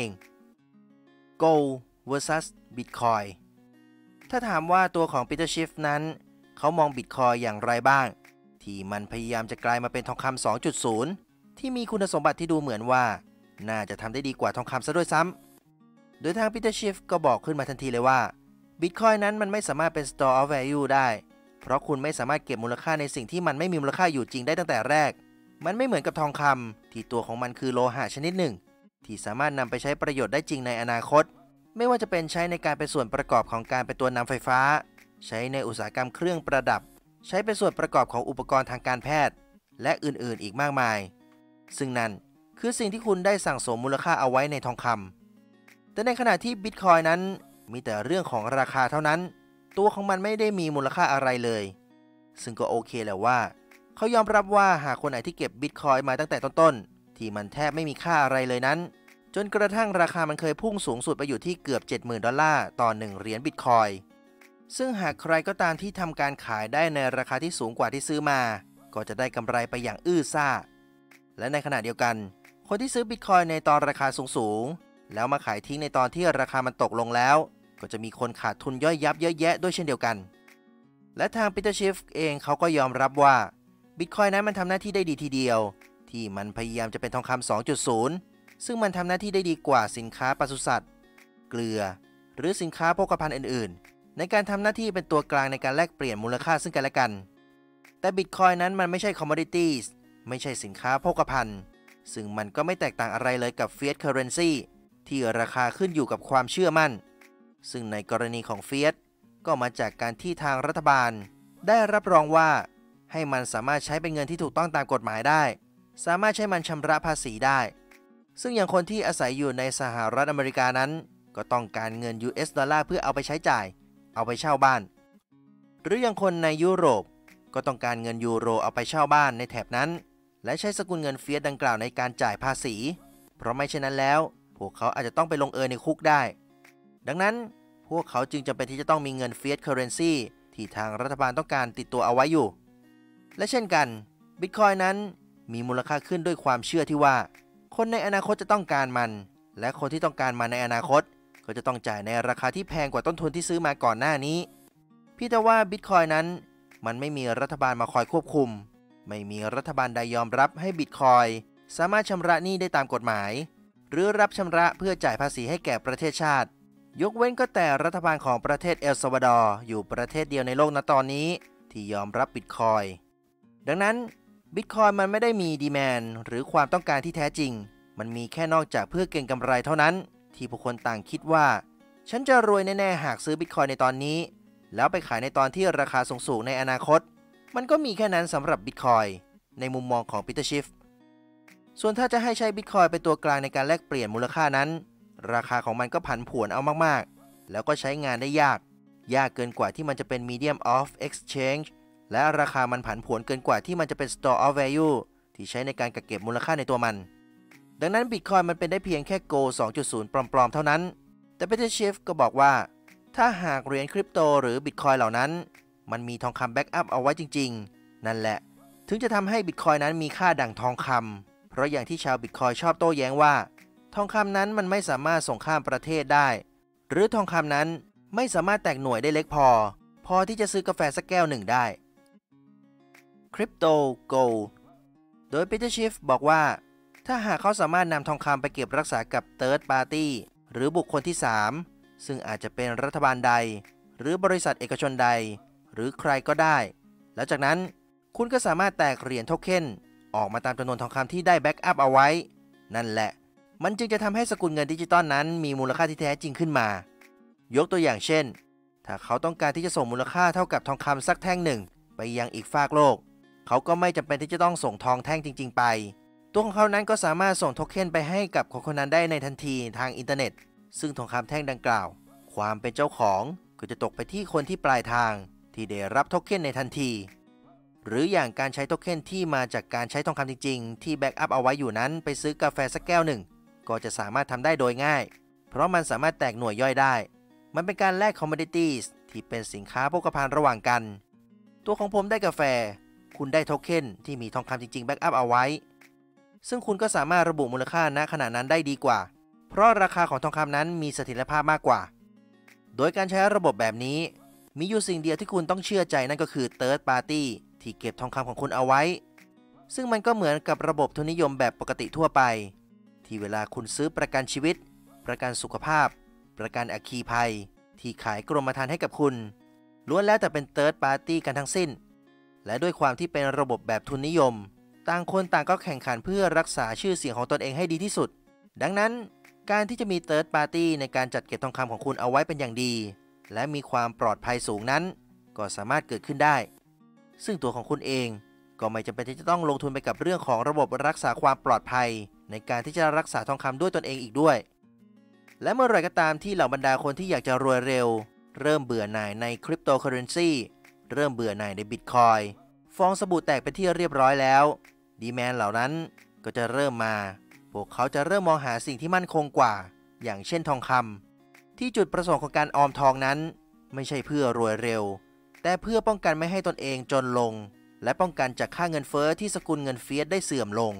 Gold vs Bitcoin ถ้าถามว่าตัวของปีเตอร์ชิฟนั้นเขามอง Bitcoin อย่างไรบ้างที่มันพยายามจะกลายมาเป็นทองคำ 2.0 ที่มีคุณสมบัติที่ดูเหมือนว่าน่าจะทำได้ดีกว่าทองคำซะด้วยซ้ำโดยทางปีเตอร์ชิฟก็บอกขึ้นมาทันทีเลยว่า Bitcoin นั้นมันไม่สามารถเป็น Store of Value ได้เพราะคุณไม่สามารถเก็บมูลค่าในสิ่งที่มันไม่มีมูลค่าอยู่จริงได้ตั้งแต่แรกมันไม่เหมือนกับทองคำที่ตัวของมันคือโลหะชนิดหนึ่งที่สามารถนำไปใช้ประโยชน์ได้จริงในอนาคตไม่ว่าจะเป็นใช้ในการเป็นส่วนประกอบของการเป็นตัวนำไฟฟ้าใช้ในอุตสาหกรรมเครื่องประดับใช้เป็นส่วนประกอบของอุปกรณ์ทางการแพทย์และอื่นๆอีกมากมายซึ่งนั่นคือสิ่งที่คุณได้สั่งสมมูลค่าเอาไว้ในทองคำแต่ในขณะที่ Bitcoin นั้นมีแต่เรื่องของราคาเท่านั้นตัวของมันไม่ได้มีมูลค่าอะไรเลยซึ่งก็โอเคแหละว่าเขายอมรับว่าหากคนไหนที่เก็บ Bitcoin มาตั้งแต่ต้นๆที่มันแทบไม่มีค่าอะไรเลยนั้นจนกระทั่งราคามันเคยพุ่งสูงสุดไปอยู่ที่เกือบ $70,000 ต่อ1เหรียญ Bitcoin ซึ่งหากใครก็ตามที่ทำการขายได้ในราคาที่สูงกว่าที่ซื้อมาก็จะได้กำไรไปอย่างอื้อซ่าและในขณะเดียวกันคนที่ซื้อ Bitcoin ในตอนราคาสูงๆแล้วมาขายทิ้งในตอนที่ราคามันตกลงแล้วก็จะมีคนขาดทุนย่อยยับเยอะแยะด้วยเช่นเดียวกันและทางปีเตอร์ชิฟเองเขาก็ยอมรับว่า Bitcoin นั้นมันทำหน้าที่ได้ดีทีเดียวที่มันพยายามจะเป็นทองคำ 2.0 ซึ่งมันทำหน้าที่ได้ดีกว่าสินค้าปศุสัตว์เกลือหรือสินค้าโภคภัณฑ์อื่นๆในการทำหน้าที่เป็นตัวกลางในการแลกเปลี่ยนมูลค่าซึ่งกันและกันแต่ Bitcoin นั้นมันไม่ใช่ commodities ไม่ใช่สินค้าโภคภัณฑ์ซึ่งมันก็ไม่แตกต่างอะไรเลยกับ Fiat Currency ที่ราคาขึ้นอยู่กับความเชื่อมั่นซึ่งในกรณีของ Fiat ก็มาจากการที่ทางรัฐบาลได้รับรองว่าให้มันสามารถใช้เป็นเงินที่ถูกต้องตามกฎหมายได้สามารถใช้มันชำระภาษีได้ซึ่งอย่างคนที่อาศัยอยู่ในสหรัฐอเมริกานั้นก็ต้องการเงิน US ดอลลาร์เพื่อเอาไปใช้จ่ายเอาไปเช่าบ้านหรืออย่างคนในยุโรปก็ต้องการเงินยูโรเอาไปเช่าบ้านในแถบนั้นและใช้สกุลเงินเฟียสดังกล่าวในการจ่ายภาษีเพราะไม่เช่นนั้นแล้วพวกเขาอาจจะต้องไปลงเอยในคุกได้ดังนั้นพวกเขาจึงจำเป็นที่จะต้องมีเงิน Fiat Currency ที่ทางรัฐบาลต้องการติดตัวเอาไว้อยู่และเช่นกัน Bitcoin นั้นมีมูลค่าขึ้นด้วยความเชื่อที่ว่าคนในอนาคตจะต้องการมันและคนที่ต้องการมันในอนาคตก็จะต้องจ่ายในราคาที่แพงกว่าต้นทุนที่ซื้อมาก่อนหน้านี้พี่แต่ว่า Bitcoin นั้นมันไม่มีรัฐบาลมาคอยควบคุมไม่มีรัฐบาลใดยอมรับให้ Bitcoin สามารถชำระหนี้ได้ตามกฎหมายหรือรับชำระเพื่อจ่ายภาษีให้แก่ประเทศชาติยกเว้นก็แต่รัฐบาลของประเทศเอลซัลวาดอร์อยู่ประเทศเดียวในโลกณตอนนี้ที่ยอมรับ Bitcoin ดังนั้น Bitcoin มันไม่ได้มีดีแมนด์หรือความต้องการที่แท้จริงมันมีแค่นอกจากเพื่อเก็งกำไรเท่านั้นที่ผู้คนต่างคิดว่าฉันจะรวยแน่ๆหากซื้อ Bitcoin ในตอนนี้แล้วไปขายในตอนที่ราคาสูงๆในอนาคตมันก็มีแค่นั้นสำหรับ Bitcoin ในมุมมองของปีเตอร์ชิฟส่วนถ้าจะให้ใช้ Bitcoin เป็นตัวกลางในการแลกเปลี่ยนมูลค่านั้นราคาของมันก็ผันผวนเอามากๆแล้วก็ใช้งานได้ยากเกินกว่าที่มันจะเป็น medium of exchange และราคามันผันผวนเกินกว่าที่มันจะเป็น store of value ที่ใช้ในการกักเก็บมูลค่าในตัวมันดังนั้น Bitcoin มันเป็นได้เพียงแค่ Gold 2.0 ปลอมๆเท่านั้นแต่ปีเตอร์ชิฟก็บอกว่าถ้าหากเหรียญคริปโตหรือ Bitcoin เหล่านั้นมันมีทองคำแบ็กอัพเอาไว้จริงๆนั่นแหละถึงจะทำให้ Bitcoin นั้นมีค่าดั่งทองคำเพราะอย่างที่ชาว Bitcoin ชอบโต้แย้งว่าทองคำนั้นมันไม่สามารถส่งข้ามประเทศได้หรือทองคำนั้นไม่สามารถแตกหน่วยได้เล็กพอที่จะซื้อกาแฟสักแก้วหนึ่งได้ Crypto Gold โดยปีเตอร์ชิฟบอกว่าถ้าหากเขาสามารถนำทองคำไปเก็บรักษากับ Third Party หรือบุคคลที่3ซึ่งอาจจะเป็นรัฐบาลใดหรือบริษัทเอกชนใดหรือใครก็ได้แล้วจากนั้นคุณก็สามารถแตกเหรียญโทเค็นออกมาตามจำนวนทองคำที่ได้แบ็กอัพเอาไว้นั่นแหละมันจึงจะทำให้สกุลเงินดิจิตอลนั้นมีมูลค่าที่แท้จริงขึ้นมายกตัวอย่างเช่นถ้าเขาต้องการที่จะส่งมูลค่าเท่ากับทองคำสักแท่งหนึ่งไปยังอีกฟากโลกเขาก็ไม่จำเป็นที่จะต้องส่งทองแท่งจริงๆไปตัวของเขานั้นก็สามารถส่งโทเค็นไปให้กับคนนั้นได้ในทันทีทางอินเทอร์เน็ตซึ่งทองคำแท่งดังกล่าวความเป็นเจ้าของก็จะตกไปที่คนที่ปลายทางที่ได้รับโทเค็นในทันทีหรืออย่างการใช้โทเค็นที่มาจากการใช้ทองคำจริงๆที่แบ็กอัพเอาไว้อยู่นั้นไปซื้อกาแฟสักแก้วหนึ่งก็จะสามารถทำได้โดยง่ายเพราะมันสามารถแตกหน่วยย่อยได้มันเป็นการแลกคอมมอดิตี้ที่เป็นสินค้าโภคภัณฑ์ระหว่างกันตัวของผมได้กาแฟคุณได้โทเค็นที่มีทองคำจริงๆแบ็กอัพเอาไว้ซึ่งคุณก็สามารถระบุมูลค่าณขณะนั้นได้ดีกว่าเพราะราคาของทองคำนั้นมีเสถียรภาพมากกว่าโดยการใช้ระบบแบบนี้มีอยู่สิ่งเดียวที่คุณต้องเชื่อใจนั่นก็คือ Third Party ที่เก็บทองคำของคุณเอาไว้ซึ่งมันก็เหมือนกับระบบทุนนิยมแบบปกติทั่วไปที่เวลาคุณซื้อประกันชีวิตประกันสุขภาพประกันอัคคีภัยที่ขายกรมธรรม์ให้กับคุณล้วนแล้วแต่เป็น Third Party กันทั้งสิ้นและด้วยความที่เป็นระบบแบบทุนนิยมต่างคนต่างก็แข่งขันเพื่อรักษาชื่อเสียงของตนเองให้ดีที่สุดดังนั้นการที่จะมี Third Party ในการจัดเก็บทองคำของคุณเอาไว้เป็นอย่างดีและมีความปลอดภัยสูงนั้นก็สามารถเกิดขึ้นได้ซึ่งตัวของคุณเองก็ไม่จำเป็นที่จะต้องลงทุนไปกับเรื่องของระบบรักษาความปลอดภัยในการที่จะรักษาทองคำด้วยตนเองอีกด้วยและเมื่อไหร่ก็ตามที่เหล่าบรรดาคนที่อยากจะรวยเร็วเริ่มเบื่อหน่ายในคริปโตเคอเรนซีเริ่มเบื่อหน่ายในบิตคอยน์ฟองสบู่แตกเป็นที่เรียบร้อยแล้วดีแมนเหล่านั้นก็จะเริ่มมาพวกเขาจะเริ่มมองหาสิ่งที่มั่นคงกว่าอย่างเช่นทองคำที่จุดประสงค์ของการออมทองนั้นไม่ใช่เพื่อรวยเร็วแต่เพื่อป้องกันไม่ให้ตนเองจนลงและป้องกันจากค่าเงินเฟ้อที่สกุลเงินเฟียสได้เสื่อมลง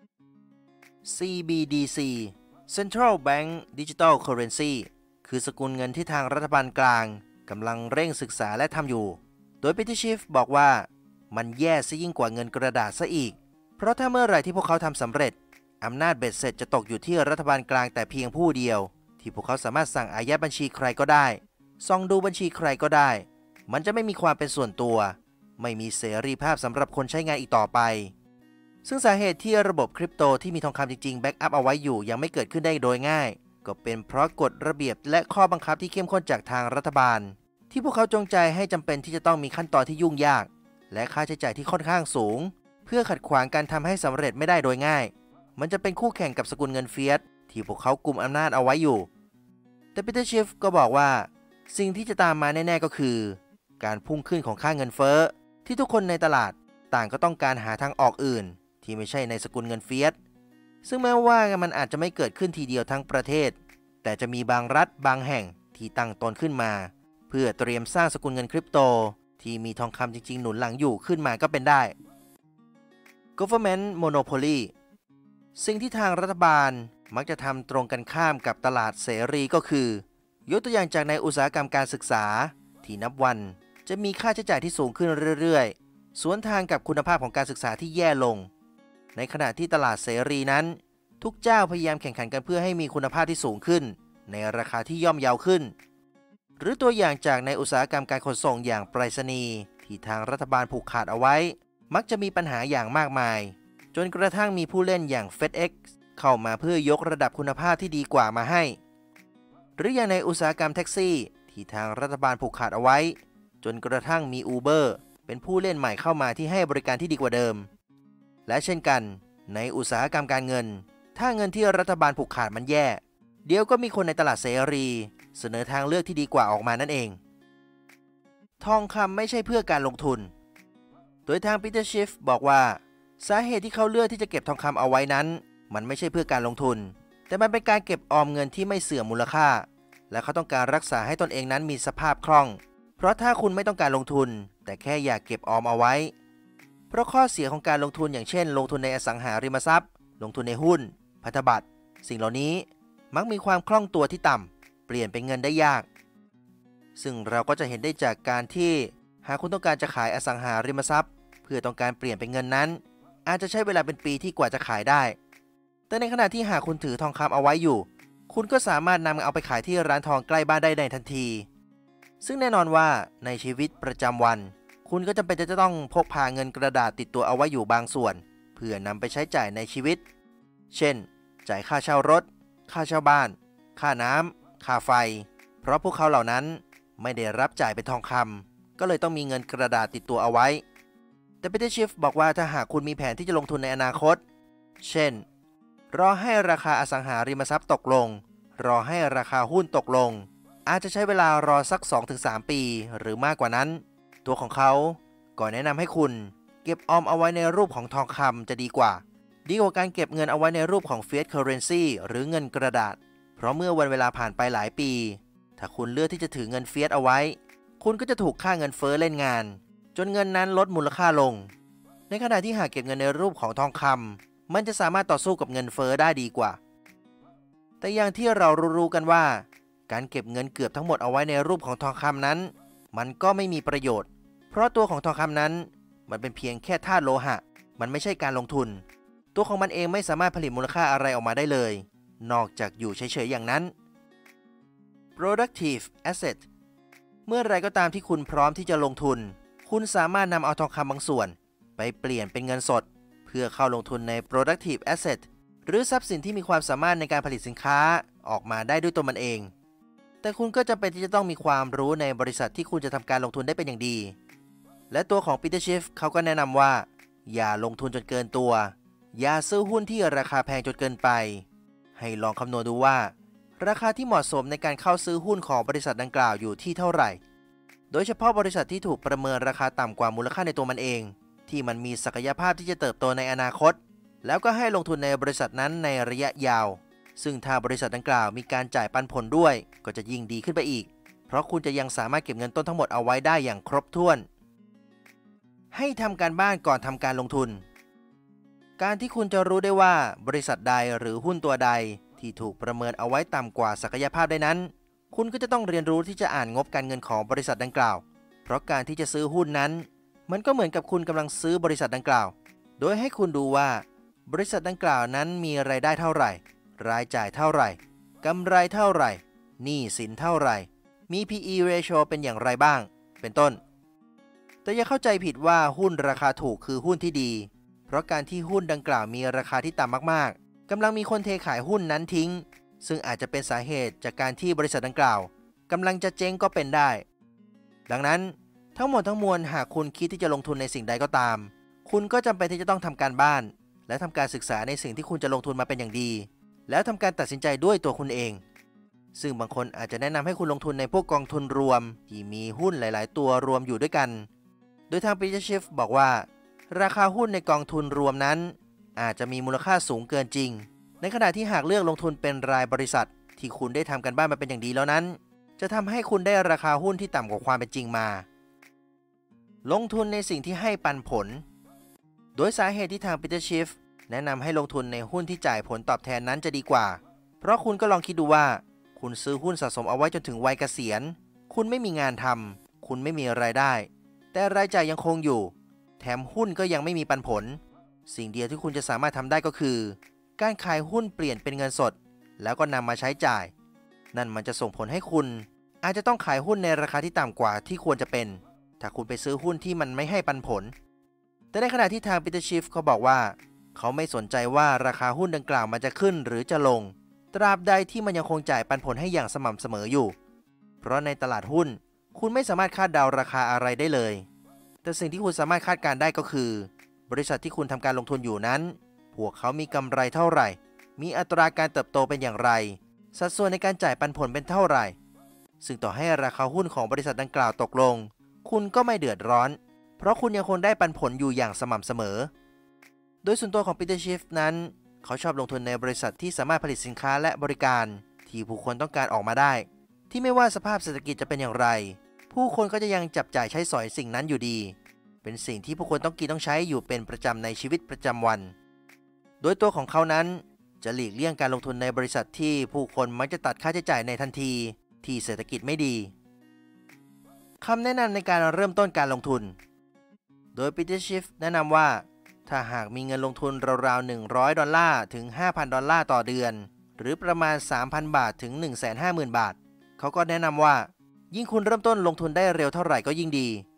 CBDC Central Bank Digital Currency คือสกุลเงินที่ทางรัฐบาลกลางกำลังเร่งศึกษาและทำอยู่โดย Peter Schiff บอกว่ามันแย่ซะยิ่งกว่าเงินกระดาษซะอีกเพราะถ้าเมื่อไหร่ที่พวกเขาทำสำเร็จอำนาจเบ็ดเสร็จจะตกอยู่ที่รัฐบาลกลางแต่เพียงผู้เดียวที่พวกเขาสามารถสั่งอายัดบัญชีใครก็ได้ส่องดูบัญชีใครก็ได้มันจะไม่มีความเป็นส่วนตัวไม่มีเสรีภาพสำหรับคนใช้งานอีกต่อไปซึ่งสาเหตุที่ระบบคริปโตที่มีทองคำจริงๆแบ็กอัพเอาไว้อยู่ยังไม่เกิดขึ้นได้โดยง่ายก็เป็นเพราะกฎระเบียบและข้อบังคับที่เข้มข้นจากทางรัฐบาลที่พวกเขาจงใจให้จำเป็นที่จะต้องมีขั้นตอนที่ยุ่งยากและค่าใช้จ่ายที่ค่อนข้างสูงเพื่อขัดขวางการทำให้สำเร็จไม่ได้โดยง่ายมันจะเป็นคู่แข่งกับสกุลเงินเฟียสที่พวกเขากุมอำนาจเอาไว้อยู่แต่ปีเตอร์ชิฟก็บอกว่าสิ่งที่จะตามมาแน่ๆก็คือการพุ่งขึ้นของค่าเงินเฟ้อที่ทุกคนในตลาดต่างก็ต้องการหาทางออกอื่นที่ไม่ใช่ในสกุลเงินเฟียสซึ่งแม้ว่ามันอาจจะไม่เกิดขึ้นทีเดียวทั้งประเทศแต่จะมีบางรัฐบางแห่งที่ตั้งตนขึ้นมาเพื่อเตรียมสร้างสกุลเงินคริปโตที่มีทองคำจริงๆหนุนหลังอยู่ขึ้นมาก็เป็นได้ Government Monopoly สิ่งที่ทางรัฐบาลมักจะทำตรงกันข้ามกับตลาดเสรีก็คือยกตัวอย่างจากในอุตสาหกรรมการศึกษาที่นับวันจะมีค่าใช้จ่ายที่สูงขึ้นเรื่อยๆสวนทางกับคุณภาพของการศึกษาที่แย่ลงในขณะที่ตลาดเสรีนั้นทุกเจ้าพยายามแข่งขันกันเพื่อให้มีคุณภาพที่สูงขึ้นในราคาที่ย่อมเยาขึ้นหรือตัวอย่างจากในอุตสาหกรรมการขนส่งอย่างไปรษณีย์ที่ทางรัฐบาลผูกขาดเอาไว้มักจะมีปัญหาอย่างมากมายจนกระทั่งมีผู้เล่นอย่าง FedEx เข้ามาเพื่อยกระดับคุณภาพที่ดีกว่ามาให้หรืออย่างในอุตสาหกรรมแท็กซี่ที่ทางรัฐบาลผูกขาดเอาไว้จนกระทั่งมี Uber เป็นผู้เล่นใหม่เข้ามาที่ให้บริการที่ดีกว่าเดิมและเช่นกันในอุตสาหกรรมการเงินถ้าเงินที่รัฐบาลผูกขาดมันแย่เดี๋ยวก็มีคนในตลาดเสรีเสนอทางเลือกที่ดีกว่าออกมานั่นเองทองคำไม่ใช่เพื่อการลงทุนโดยทางปีเตอร์ชิฟบอกว่าสาเหตุที่เขาเลือกที่จะเก็บทองคำเอาไว้นั้นมันไม่ใช่เพื่อการลงทุนแต่มันเป็นการเก็บออมเงินที่ไม่เสื่อมมูลค่าและเขาต้องการรักษาให้ตนเองนั้นมีสภาพคล่องเพราะถ้าคุณไม่ต้องการลงทุนแต่แค่อยากเก็บออมเอาไว้เพราะข้อเสียของการลงทุนอย่างเช่นลงทุนในอสังหาริมทรัพย์ลงทุนในหุ้นพันธบัตรสิ่งเหล่านี้มักมีความคล่องตัวที่ต่ำเปลี่ยนเป็นเงินได้ยากซึ่งเราก็จะเห็นได้จากการที่หากคุณต้องการจะขายอสังหาริมทรัพย์เพื่อต้องการเปลี่ยนเป็นเงินนั้นอาจจะใช้เวลาเป็นปีที่กว่าจะขายได้แต่ในขณะที่หากคุณถือทองคำเอาไว้อยู่คุณก็สามารถนำเอาไปขายที่ร้านทองใกล้บ้านได้ในทันทีซึ่งแน่นอนว่าในชีวิตประจำวันคุณก็จำเป็นจะต้องพกพาเงินกระดาษติดตัวเอาไว้อยู่บางส่วนเพื่อนำไปใช้จ่ายในชีวิตเช่นจ่ายค่าเช่ารถค่าเช่าบ้านค่าน้ำค่าไฟเพราะพวกเขาเหล่านั้นไม่ได้รับจ่ายเป็นทองคำก็เลยต้องมีเงินกระดาษติดตัวเอาไว้แต่ปีเตอร์ ชิฟบอกว่าถ้าหากคุณมีแผนที่จะลงทุนในอนาคตเช่นรอให้ราคาอสังหาริมทรัพย์ตกลงรอให้ราคาหุ้นตกลงอาจจะใช้เวลารอสัก 2-3 ปีหรือมากกว่านั้นตัวของเขาก็แนะนำให้คุณเก็บออมเอาไว้ในรูปของทองคำจะดีกว่าการเก็บเงินเอาไว้ในรูปของ Fiat Currency หรือเงินกระดาษเพราะเมื่อวันเวลาผ่านไปหลายปีถ้าคุณเลือกที่จะถือเงินเฟียสเอาไว้คุณก็จะถูกค่าเงินเฟ้อเล่นงานจนเงินนั้นลดมูลค่าลงในขณะที่หากเก็บเงินในรูปของทองคำมันจะสามารถต่อสู้กับเงินเฟ้อได้ดีกว่าแต่อย่างที่เรารู้กันว่าการเก็บเงินเกือบทั้งหมดเอาไว้ในรูปของทองคำนั้นมันก็ไม่มีประโยชน์เพราะตัวของทองคำนั้นมันเป็นเพียงแค่ธาตุโลหะมันไม่ใช่การลงทุนตัวของมันเองไม่สามารถผลิตมูลค่าอะไรออกมาได้เลยนอกจากอยู่เฉยๆอย่างนั้น productive asset เมื่อไรก็ตามที่คุณพร้อมที่จะลงทุนคุณสามารถนำเอาทองคำบางส่วนไปเปลี่ยนเป็นเงินสดเพื่อเข้าลงทุนใน productive asset หรือทรัพย์สินที่มีความสามารถในการผลิตสินค้าออกมาได้ด้วยตัวมันเองแต่คุณก็จำเป็นที่จะต้องมีความรู้ในบริษัทที่คุณจะทำการลงทุนได้เป็นอย่างดีและตัวของปีเตอร์ ชิฟเขาก็แนะนำว่าอย่าลงทุนจนเกินตัวอย่าซื้อหุ้นที่ราคาแพงจนเกินไปให้ลองคำนวณดูว่าราคาที่เหมาะสมในการเข้าซื้อหุ้นของบริษัทดังกล่าวอยู่ที่เท่าไหร่โดยเฉพาะบริษัทที่ถูกประเมินราคาต่ำกว่ามูลค่าในตัวมันเองที่มันมีศักยภาพที่จะเติบโตในอนาคตแล้วก็ให้ลงทุนในบริษัทนั้นในระยะยาวซึ่งถ้าบริษัทดังกล่าวมีการจ่ายปันผลด้วยก็จะยิ่งดีขึ้นไปอีกเพราะคุณจะยังสามารถเก็บเงินต้นทั้งหมดเอาไว้ได้อย่างครบถ้วนให้ทำการบ้านก่อนทำการลงทุนการที่คุณจะรู้ได้ว่าบริษัทใดหรือหุ้นตัวใดที่ถูกประเมินเอาไว้ต่ำกว่าศักยภาพได้นั้นคุณก็จะต้องเรียนรู้ที่จะอ่านงบการเงินของบริษัทดังกล่าวเพราะการที่จะซื้อหุ้นนั้นมันก็เหมือนกับคุณกำลังซื้อบริษัทดังกล่าวโดยให้คุณดูว่าบริษัทดังกล่าวนั้นมีรายได้เท่าไหร่รายจ่ายเท่าไหร่กำไรเท่าไหร่หนี้สินเท่าไหร่มี PE ratio เป็นอย่างไรบ้างเป็นต้นแต่อย่าเข้าใจผิดว่าหุ้นราคาถูกคือหุ้นที่ดีเพราะการที่หุ้นดังกล่าวมีราคาที่ต่ำมากๆกำลังมีคนเทขายหุ้นนั้นทิ้งซึ่งอาจจะเป็นสาเหตุจากการที่บริษัทดังกล่าวกำลังจะเจ๊งก็เป็นได้ดังนั้นทั้งหมดทั้งมวลหากคุณคิดที่จะลงทุนในสิ่งใดก็ตามคุณก็จำเป็นที่จะต้องทำการบ้านและทำการศึกษาในสิ่งที่คุณจะลงทุนมาเป็นอย่างดีแล้วทำการตัดสินใจด้วยตัวคุณเองซึ่งบางคนอาจจะแนะนำให้คุณลงทุนในพวกกองทุนรวมที่มีหุ้นหลายๆตัวรวมอยู่ด้วยกันโดยทางปีเตอร์ ชิฟบอกว่าราคาหุ้นในกองทุนรวมนั้นอาจจะมีมูลค่าสูงเกินจริงในขณะที่หากเลือกลงทุนเป็นรายบริษัทที่คุณได้ทำกันบ้านมาเป็นอย่างดีแล้วนั้นจะทำให้คุณได้ราคาหุ้นที่ต่ำกว่าความเป็นจริงมาลงทุนในสิ่งที่ให้ปันผลโดยสาเหตุที่ทางปีเตอร์ ชิฟแนะนำให้ลงทุนในหุ้นที่จ่ายผลตอบแทนนั้นจะดีกว่าเพราะคุณก็ลองคิดดูว่าคุณซื้อหุ้นสะสมเอาไว้จนถึงวัยเกษียณคุณไม่มีงานทำคุณไม่มีรายได้แต่รายจ่ายยังคงอยู่แถมหุ้นก็ยังไม่มีปันผลสิ่งเดียวที่คุณจะสามารถทำได้ก็คือการขายหุ้นเปลี่ยนเป็นเงินสดแล้วก็นำมาใช้จ่ายนั่นมันจะส่งผลให้คุณอาจจะต้องขายหุ้นในราคาที่ต่ำกว่าที่ควรจะเป็นถ้าคุณไปซื้อหุ้นที่มันไม่ให้ปันผลแต่ในขณะที่ทางปีเตอร์ ชิฟเขาบอกว่าเขาไม่สนใจว่าราคาหุ้นดังกล่าวมันจะขึ้นหรือจะลงตราบใดที่มันยังคงจ่ายปันผลให้อย่างสม่ำเสมออยู่เพราะในตลาดหุ้นคุณไม่สามารถคาดเดาราคาอะไรได้เลยแต่สิ่งที่คุณสามารถคาดการณ์ได้ก็คือบริษัทที่คุณทำการลงทุนอยู่นั้นพวกเขามีกำไรเท่าไหร่มีอัตราการเติบโตเป็นอย่างไรสัดส่วนในการจ่ายปันผลเป็นเท่าไหร่ซึ่งต่อให้ราคาหุ้นของบริษัทดังกล่าวตกลงคุณก็ไม่เดือดร้อนเพราะคุณยังคงได้ปันผลอยู่อย่างสม่ำเสมอโดยส่วนตัวของปีเตอร์ ชิฟนั้นเขาชอบลงทุนในบริษัทที่สามารถผลิตสินค้าและบริการที่ผู้คนต้องการออกมาได้ที่ไม่ว่าสภาพเศรษฐกิจจะเป็นอย่างไรผู้คนก็จะยังจับจ่ายใช้สอยสิ่งนั้นอยู่ดีเป็นสิ่งที่ผู้คนต้องกินต้องใช้อยู่เป็นประจำในชีวิตประจำวันโดยตัวของเขานั้นจะหลีกเลี่ยงการลงทุนในบริษัทที่ผู้คนมักจะตัดค่าใช้จ่ายในทันทีที่เศรษฐกิจไม่ดีคำแนะนำในการเริ่มต้นการลงทุนโดยปีเตอร์ ชิฟแนะนำว่าถ้าหากมีเงินลงทุนราวๆ$100ถึง$5,000ต่อเดือนหรือประมาณ 3,000 บาทถึง 150,000 บาทเขาก็แนะนำว่ายิ่งคุณเริ่มต้นลงทุนได้เร็วเท่าไหร่ก็ยิ่งดี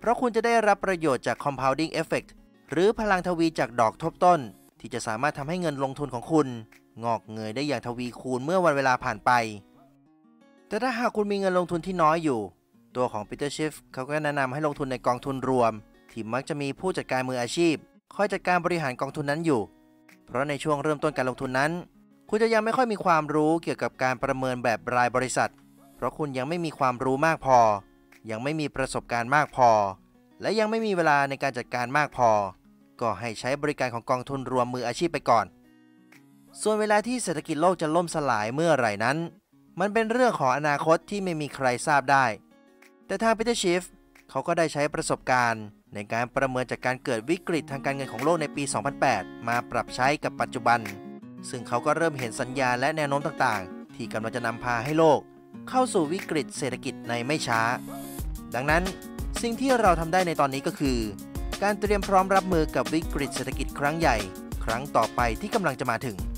เพราะคุณจะได้รับประโยชน์จาก compounding effect หรือพลังทวีจากดอกทบต้นที่จะสามารถทำให้เงินลงทุนของคุณงอกเงยได้อย่างทวีคูณเมื่อวันเวลาผ่านไปแต่ถ้าหากคุณมีเงินลงทุนที่น้อยอยู่ตัวของปีเตอร์ชิฟเขาก็แนะนำให้ลงทุนในกองทุนรวมที่มักจะมีผู้จัดการมืออาชีพคอยจัดการบริหารกองทุนนั้นอยู่เพราะในช่วงเริ่มต้นการลงทุนนั้นคุณจะยังไม่ค่อยมีความรู้เกี่ยวกับการประเมินแบบรายบริษัทเพราะคุณยังไม่มีความรู้มากพอยังไม่มีประสบการณ์มากพอและยังไม่มีเวลาในการจัดการมากพอก็ให้ใช้บริการของกองทุนรวมมืออาชีพไปก่อนส่วนเวลาที่เศรษฐกิจโลกจะล่มสลายเมื่อไหร่นั้นมันเป็นเรื่องของอนาคตที่ไม่มีใครทราบได้แต่ทางปีเตอร์ชิฟเขาก็ได้ใช้ประสบการณ์ในการประเมินจากการเกิดวิกฤตทางการเงินของโลกในปี 2008 มาปรับใช้กับปัจจุบันซึ่งเขาก็เริ่มเห็นสัญญาณและแนวโน้มต่างๆที่กำลังจะนำพาให้โลกเข้าสู่วิกฤตเศรษฐกิจในไม่ช้าดังนั้นสิ่งที่เราทำได้ในตอนนี้ก็คือการเตรียมพร้อมรับมือกับวิกฤตเศรษฐกิจครั้งใหญ่ครั้งต่อไปที่กำลังจะมาถึง